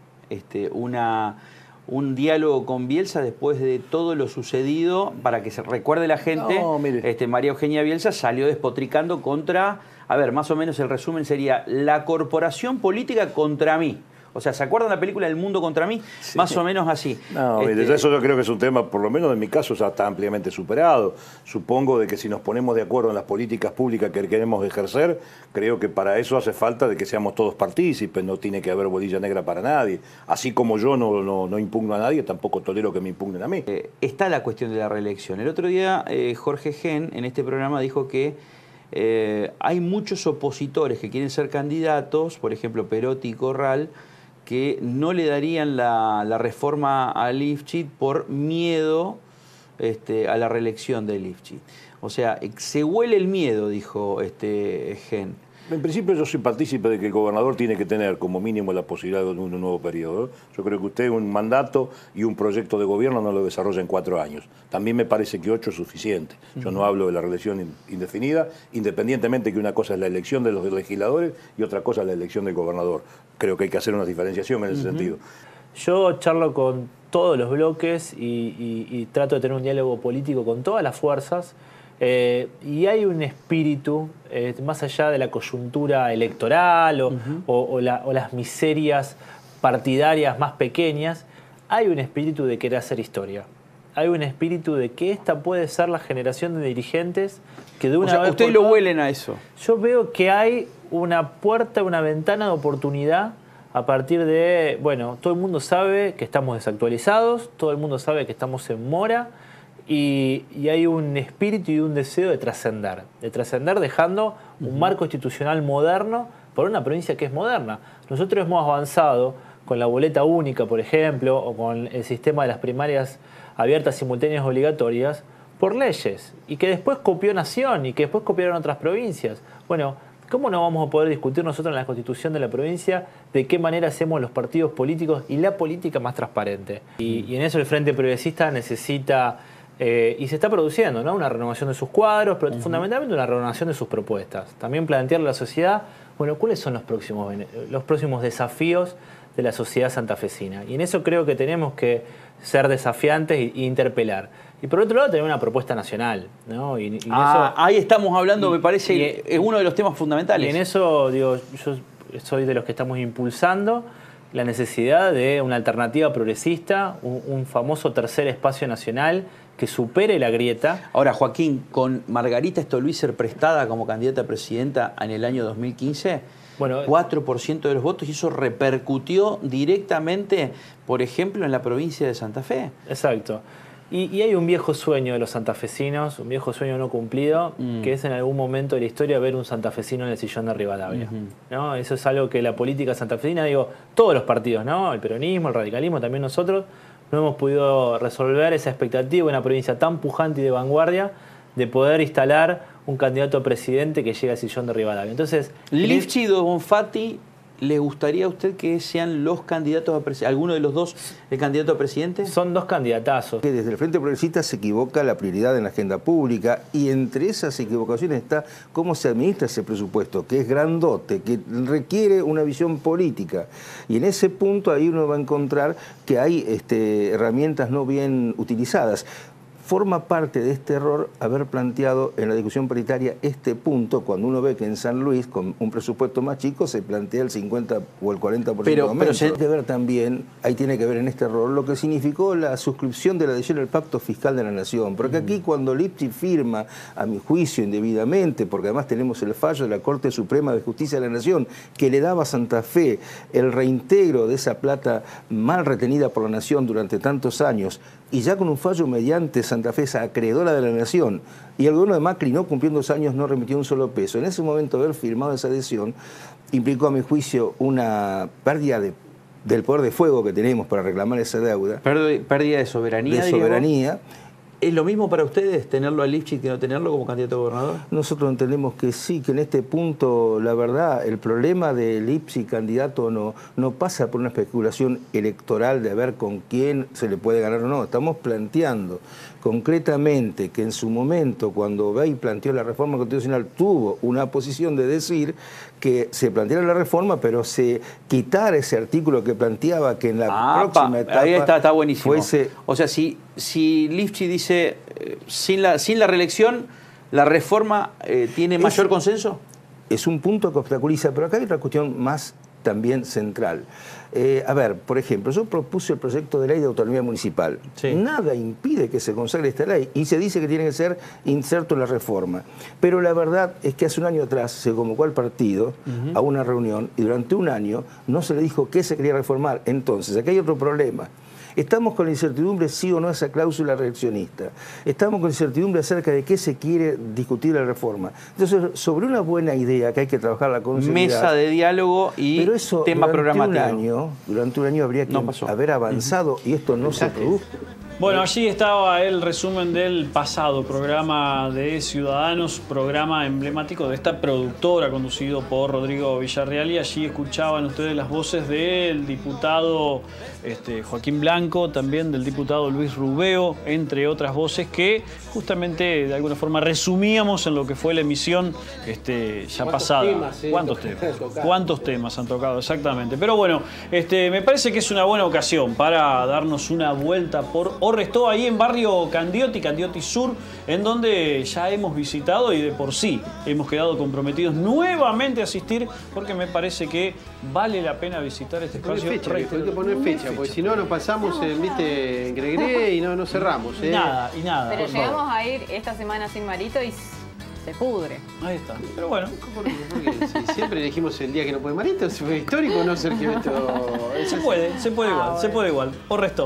un diálogo con Bielsa después de todo lo sucedido, para que se recuerde la gente? No, mire. María Eugenia Bielsa salió despotricando contra, a ver, más o menos el resumen sería, la corporación política contra mí. O sea, ¿se acuerdan la película El Mundo contra mí? Sí. Más o menos así. No, mire, eso yo creo que es un tema, por lo menos en mi caso, ya está ampliamente superado. Supongo de que si nos ponemos de acuerdo en las políticas públicas que queremos ejercer, creo que para eso hace falta de que seamos todos partícipes, no tiene que haber bolilla negra para nadie. Así como yo no impugno a nadie, tampoco tolero que me impugnen a mí. Está la cuestión de la reelección. El otro día Jorge Gen en este programa dijo que hay muchos opositores que quieren ser candidatos, por ejemplo Perotti y Corral, que no le darían la reforma a Lifchit por miedo a la reelección de Lifchit. O sea, se huele el miedo, dijo Gen. En principio yo soy partícipe de que el gobernador tiene que tener como mínimo la posibilidad de un nuevo periodo. Yo creo que usted un mandato y un proyecto de gobierno no lo desarrolla en 4 años. También me parece que 8 es suficiente. Yo no hablo de la reelección indefinida, independientemente que una cosa es la elección de los legisladores y otra cosa es la elección del gobernador. Creo que hay que hacer una diferenciación en ese sentido. Yo charlo con todos los bloques y trato de tener un diálogo político con todas las fuerzas. Y hay un espíritu, más allá de la coyuntura electoral o las miserias partidarias más pequeñas, hay un espíritu de querer hacer historia. Hay un espíritu de que esta puede ser la generación de dirigentes que de una vez... ¿Ustedes lo huelen a eso? Yo veo que hay una puerta, una ventana de oportunidad a partir de... Bueno, todo el mundo sabe que estamos desactualizados, todo el mundo sabe que estamos en mora, y hay un espíritu y un deseo de trascender dejando un marco institucional moderno por una provincia que es moderna. Nosotros hemos avanzado con la boleta única, por ejemplo, o con el sistema de las primarias abiertas, simultáneas, obligatorias, por leyes, y que después copió Nación y que después copiaron otras provincias. Bueno, ¿cómo no vamos a poder discutir nosotros en la Constitución de la provincia de qué manera hacemos los partidos políticos y la política más transparente? Y en eso el Frente Progresista necesita... y se está produciendo, ¿no? Una renovación de sus cuadros, pero fundamentalmente una renovación de sus propuestas. También plantearle a la sociedad, bueno, ¿cuáles son los próximos desafíos de la sociedad santafesina? Y en eso creo que tenemos que ser desafiantes e interpelar. Y por otro lado, tener una propuesta nacional, ¿no? Y eso, ahí estamos hablando, me parece, es uno de los temas fundamentales. Y en eso, digo, yo soy de los que estamos impulsando la necesidad de una alternativa progresista, un famoso tercer espacio nacional que supere la grieta. Ahora, Joaquín, con Margarita Stolbizer prestada como candidata a presidenta en el año 2015, bueno, 4% de los votos, y eso repercutió directamente, por ejemplo, en la provincia de Santa Fe. Exacto. Y hay un viejo sueño de los santafesinos, un viejo sueño no cumplido, que es en algún momento de la historia ver un santafesino en el sillón de Rivadavia. ¿No? Eso es algo que la política santafesina, digo, todos los partidos, ¿no? El peronismo, el radicalismo, también nosotros, no hemos podido resolver esa expectativa en una provincia tan pujante y de vanguardia de poder instalar un candidato a presidente que llegue al sillón de Rivadavia. Entonces, Lifchit o Bonfatti ¿Le gustaría a usted que sean los candidatos a presidente, alguno de los dos el candidato a presidente? Son dos candidatazos. Que desde el Frente Progresista se equivoca la prioridad en la agenda pública y entre esas equivocaciones está cómo se administra ese presupuesto, que es grandote, que requiere una visión política. Y en ese punto ahí uno va a encontrar que hay herramientas no bien utilizadas. Forma parte de este error haber planteado en la discusión paritaria este punto cuando uno ve que en San Luis, con un presupuesto más chico, se plantea el 50 o el 40% de aumento. Pero tiene que ver también, ahí tiene que ver en este error, lo que significó la suscripción de la adhesión al Pacto Fiscal de la Nación. Porque aquí cuando Lipschitz firma, a mi juicio indebidamente, porque además tenemos el fallo de la Corte Suprema de Justicia de la Nación, que le daba a Santa Fe el reintegro de esa plata mal retenida por la Nación durante tantos años, y ya con un fallo mediante Santa Fe, esa acreedora de la Nación, y el gobierno de Macri, no cumpliendo 2 años, no remitió un solo peso. En ese momento haber firmado esa adhesión implicó, a mi juicio, una pérdida del poder de fuego que tenemos para reclamar esa deuda. Pérdida de soberanía. De soberanía. ¿Es lo mismo para ustedes tenerlo a Lipschitz que no tenerlo como candidato a gobernador? Nosotros entendemos que sí, que en este punto, la verdad, el problema de Lipschitz candidato no pasa por una especulación electoral de a ver con quién se le puede ganar o no. Estamos planteando concretamente que en su momento, cuando Bey planteó la reforma constitucional, tuvo una posición de decir que se planteara la reforma, pero se quitara ese artículo que planteaba que en la próxima etapa... Ahí está buenísimo. Fuese... O sea, si Lipschitz dice sin la reelección, ¿la reforma tiene mayor consenso? Es un punto que obstaculiza, pero acá hay otra cuestión más también central. A ver, por ejemplo, yo propuse el proyecto de ley de autonomía municipal. Sí. Nada impide que se consagre esta ley y se dice que tiene que ser inserto en la reforma. Pero la verdad es que hace un año atrás se convocó al partido a una reunión y durante un año no se le dijo qué se quería reformar. Entonces, aquí hay otro problema. Estamos con la incertidumbre sí o no esa cláusula reeleccionista. Estamos con incertidumbre acerca de qué se quiere discutir la reforma. Entonces, sobre una buena idea que hay que trabajar con seriedad. Mesa de diálogo y pero eso, tema programático. Durante un año habría que haber avanzado y esto no se produjo. Bueno, allí estaba el resumen del pasado programa de Ciudadanos, programa emblemático de esta productora conducido por Rodrigo Villarreal, y allí escuchaban ustedes las voces del diputado Joaquín Blanco, también del diputado Luis Rubeo, entre otras voces que justamente de alguna forma resumíamos en lo que fue la emisión ya pasada. ¿Cuántos temas han tocado? Exactamente. Pero bueno, me parece que es una buena ocasión para darnos una vuelta por Orrestó, ahí en barrio Candioti Sur, en donde ya hemos visitado y de por sí hemos quedado comprometidos nuevamente a asistir, porque me parece que vale la pena visitar este espacio. Hay que poner fecha, porque si no nos pasamos en Gregre y no cerramos. Nada. Pero llegamos a ir esta semana sin Marito y se pudre. Ahí está. Pero bueno. Porque si siempre elegimos el día que no puede Marito, si fue histórico, no ser que esto... Se puede igual. Orrestó.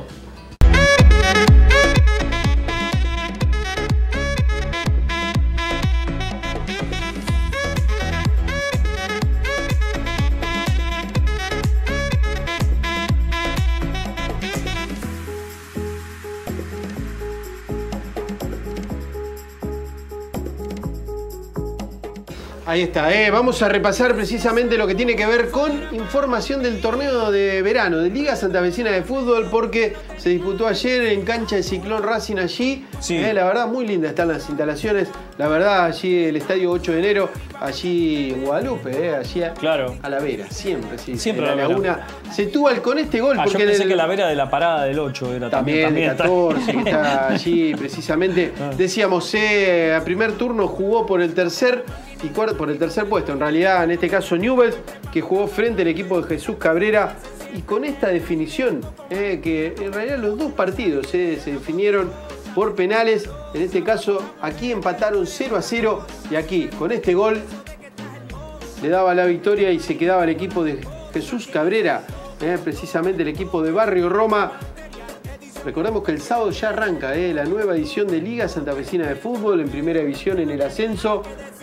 Ahí está, vamos a repasar precisamente lo que tiene que ver con información del torneo de verano de Liga Santafesina de Fútbol, porque se disputó ayer en cancha de Ciclón Racing allí. Sí. La verdad, muy linda están las instalaciones. La verdad, allí el estadio 8 de enero, allí en Guadalupe, allí a la vera, siempre, sí. Siempre a la Laguna. Se tuvo con este gol. Porque yo pensé que la vera de la parada del 8 era también el 14, que está allí precisamente. Decíamos, a primer turno jugó por el tercer puesto, en realidad en este caso Newell's, que jugó frente al equipo de Jesús Cabrera, y con esta definición, que en realidad los dos partidos se definieron por penales. En este caso aquí empataron 0-0 y aquí con este gol le daba la victoria y se quedaba el equipo de Jesús Cabrera, precisamente el equipo de Barrio Roma. Recordemos que el sábado ya arranca la nueva edición de Liga Santafesina de Fútbol en primera división en el ascenso.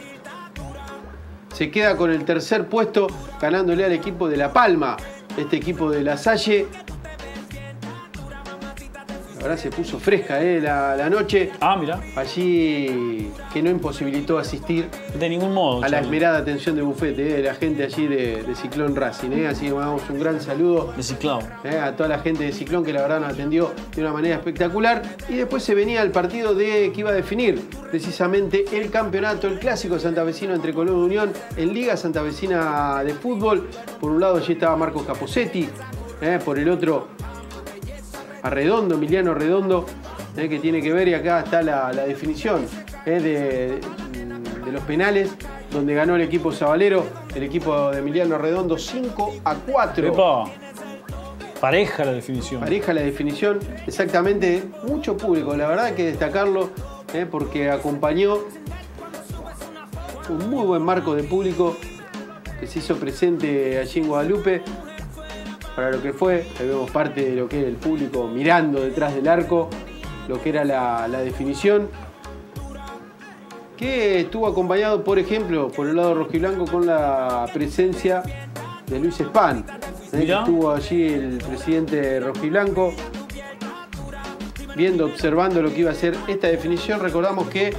Se queda con el tercer puesto, ganándole al equipo de La Palma, este equipo de La Salle. Ahora se puso fresca la noche. Ah, mira. Allí que no imposibilitó asistir de ningún modo a la esmerada atención de bufete de la gente allí de Ciclón Racing. Así que mandamos un gran saludo de Ciclón a toda la gente de Ciclón que la verdad nos atendió de una manera espectacular. Y después se venía el partido que iba a definir precisamente el campeonato, el clásico santafesino entre Colón y Unión en Liga Santafesina de Fútbol. Por un lado allí estaba Marcos Caposetti, por el otro Arredondo, Emiliano Redondo, que tiene que ver, y acá está la definición de los penales, donde ganó el equipo sabalero, el equipo de Emiliano Redondo 5-4. ¡Epa! Pareja la definición. Pareja la definición, exactamente. Mucho público, la verdad hay que destacarlo, porque acompañó un muy buen marco de público que se hizo presente allí en Guadalupe. Para lo que fue, ahí vemos parte de lo que era el público mirando detrás del arco, lo que era la definición, que estuvo acompañado, por ejemplo, por el lado rojiblanco con la presencia de Luis Span, que estuvo allí el presidente rojiblanco, viendo, observando lo que iba a ser esta definición. Recordamos que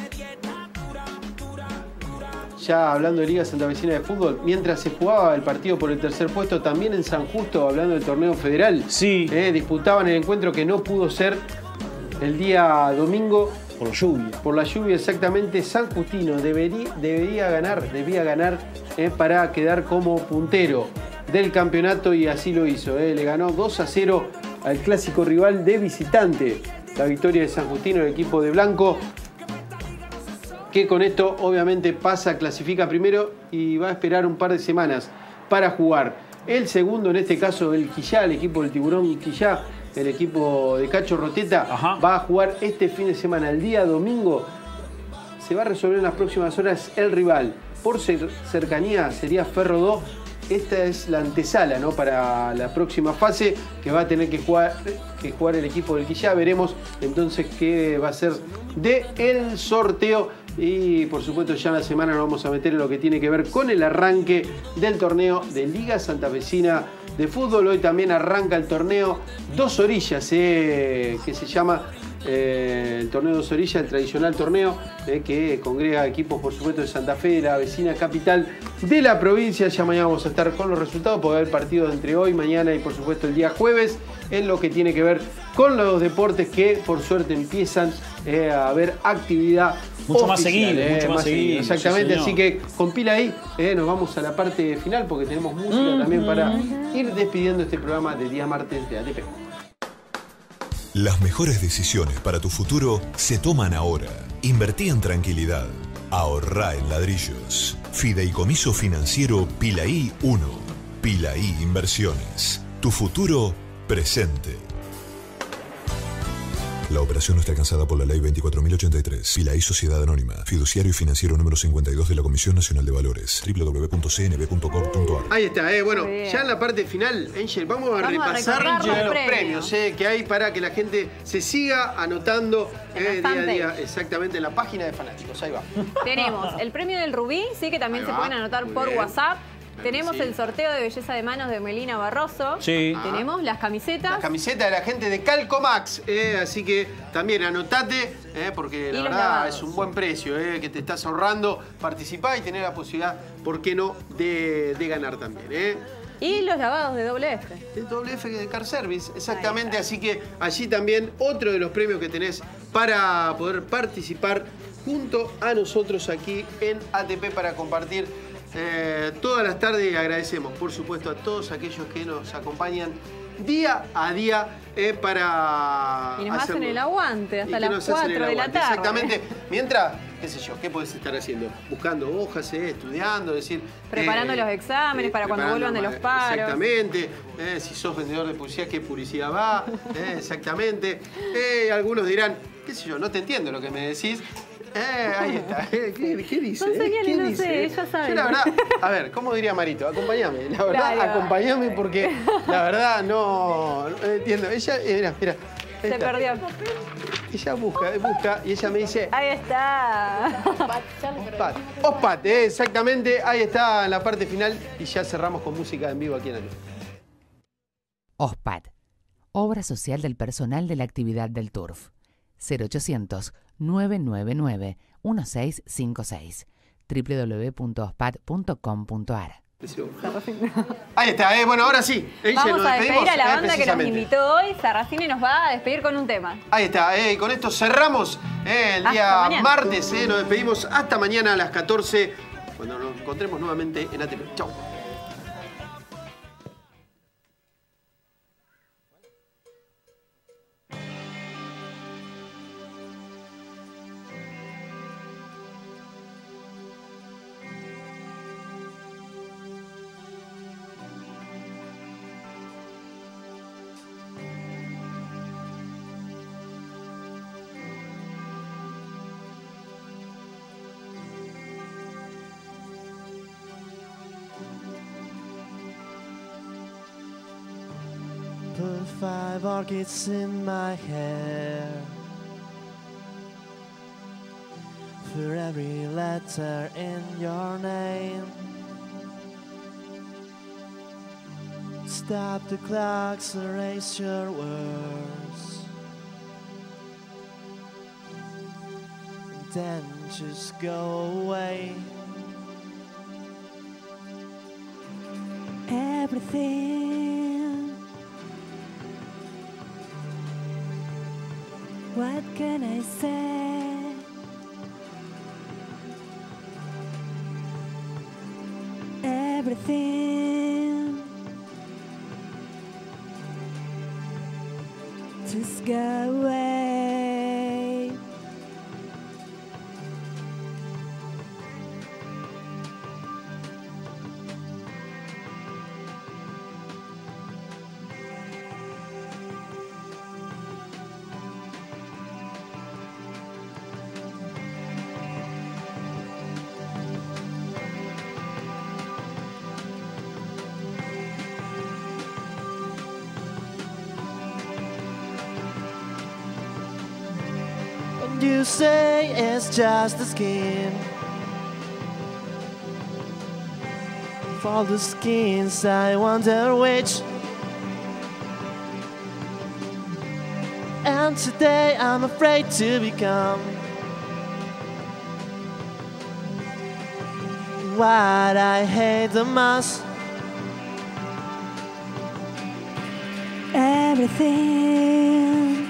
ya hablando de Liga Santafesina de Fútbol, mientras se jugaba el partido por el tercer puesto, también en San Justo, hablando del torneo federal, disputaban el encuentro que no pudo ser el día domingo. Por la lluvia. Por la lluvia, exactamente. San Justino debía ganar para quedar como puntero del campeonato, y así lo hizo. Le ganó 2-0 al clásico rival de visitante. La victoria de San Justino, el equipo de Blanco, que con esto obviamente pasa, clasifica primero y va a esperar un par de semanas para jugar. El segundo, en este caso el Quillá, el equipo del Tiburón Quillá, el equipo de Cacho Roteta, va a jugar este fin de semana, el día domingo. Se va a resolver en las próximas horas el rival. Por cercanía sería Ferro 2. Esta es la antesala, ¿no?, para la próxima fase, que va a tener que jugar el equipo del Quillá. Veremos entonces qué va a ser del sorteo. Y por supuesto ya en la semana nos vamos a meter en lo que tiene que ver con el arranque del torneo de Liga Santafesina de Fútbol. Hoy también arranca el torneo Dos Orillas, que se llama el torneo Dos Orillas, el tradicional torneo que congrega equipos, por supuesto, de Santa Fe, de la vecina capital de la provincia. Ya mañana vamos a estar con los resultados, porque va a haber partidos entre hoy, mañana y por supuesto el día jueves, en lo que tiene que ver con los deportes que por suerte empiezan a haber actividad mucho oficial, más seguido, mucho más seguido. Exactamente, sí, así que con pila ahí nos vamos a la parte final, porque tenemos música también para ir despidiendo este programa de día martes de ATP. Las mejores decisiones para tu futuro se toman ahora. Invertí en tranquilidad. Ahorrá en ladrillos. Fideicomiso financiero Pilaí 1. Pilaí Inversiones. Tu futuro presente. La operación no está alcanzada por la Ley 24.083. Pilaí Sociedad Anónima. Fiduciario y financiero número 52 de la Comisión Nacional de Valores. www.cnb.gov.ar. Ahí está, bueno, ya en la parte final, Angel, vamos a repasar los premios que hay para que la gente se siga anotando día a día, exactamente, en la página de Fanáticos. Ahí va. Tenemos el premio del Rubí, sí, que también se pueden anotar por WhatsApp. Tenemos el sorteo de belleza de manos de Melina Barroso. Sí. Tenemos las camisetas. Las camisetas de la gente de Calcomax. Así que también anotate, porque la verdad lavados. es un buen precio que te estás ahorrando. Participá y tener la posibilidad, ¿por qué no?, de ganar también. Y los lavados de WF. De WF de Car Service, exactamente. Así que allí también otro de los premios que tenés para poder participar junto a nosotros aquí en ATP para compartir todas las tardes. Y agradecemos, por supuesto, a todos aquellos que nos acompañan día a día para y nos hacen el aguante hasta las 4 de la tarde. Exactamente. Mientras, qué sé yo, ¿qué podés estar haciendo? Buscando hojas, estudiando, decir... Preparando los exámenes para cuando vuelvan de los paros. Exactamente. Si sos vendedor de publicidad, ¿qué publicidad va? Exactamente. Algunos dirán, qué sé yo, no te entiendo lo que me decís. Ahí está. ¿Qué dice? Son señales, ¿Qué no dice? sé, ya saben. Yo la verdad, a ver, ¿cómo diría Marito? Acompáñame. La verdad, Claro. acompáñame, porque la verdad no entiendo. Ella, mira. Se perdió. Ella busca y ella me dice... Ahí está. Ospat, exactamente. Ahí está en la parte final y ya cerramos con música en vivo aquí en el... OSPAD, Obra social del personal de la actividad del TURF. 0800-999-1656. www.ospad.com.ar. Ahí está, bueno, ahora sí. Vamos a despedir a la banda que nos invitó hoy. Sarracini nos va a despedir con un tema. Ahí está, con esto cerramos el día martes. Nos despedimos hasta mañana a las 14, cuando nos encontremos nuevamente en ATP. Chau. Put 5 orchids in my hair. For every letter in your name. Stop the clocks, erase your words. And then just go away. Everything. What can I say? Everything. Just go away. You say it's just the skin. Of all the skins, I wonder which. And today I'm afraid to become what I hate the most. Everything.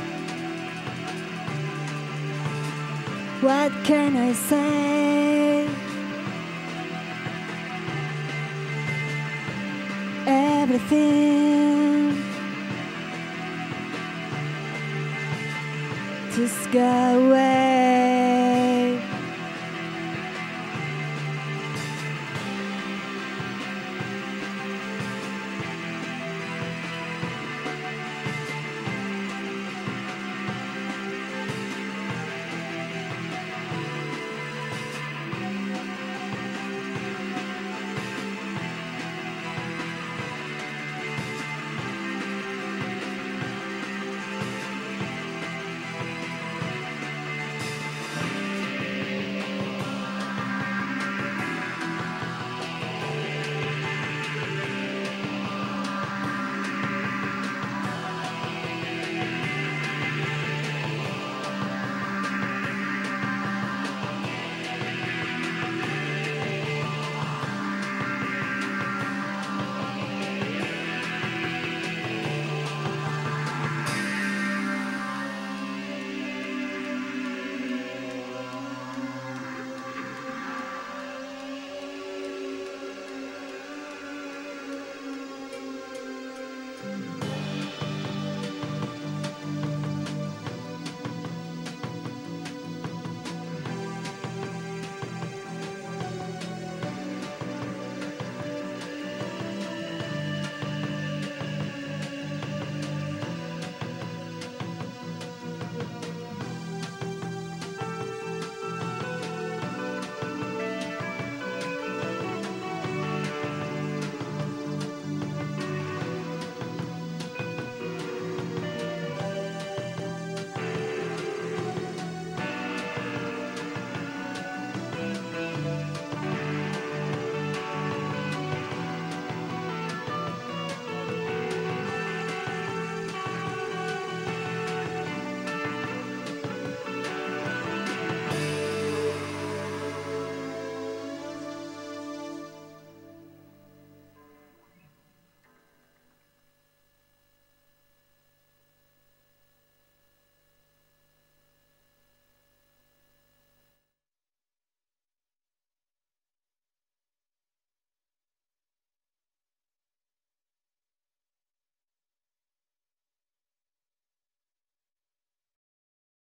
What can I say? Everything. Just go away.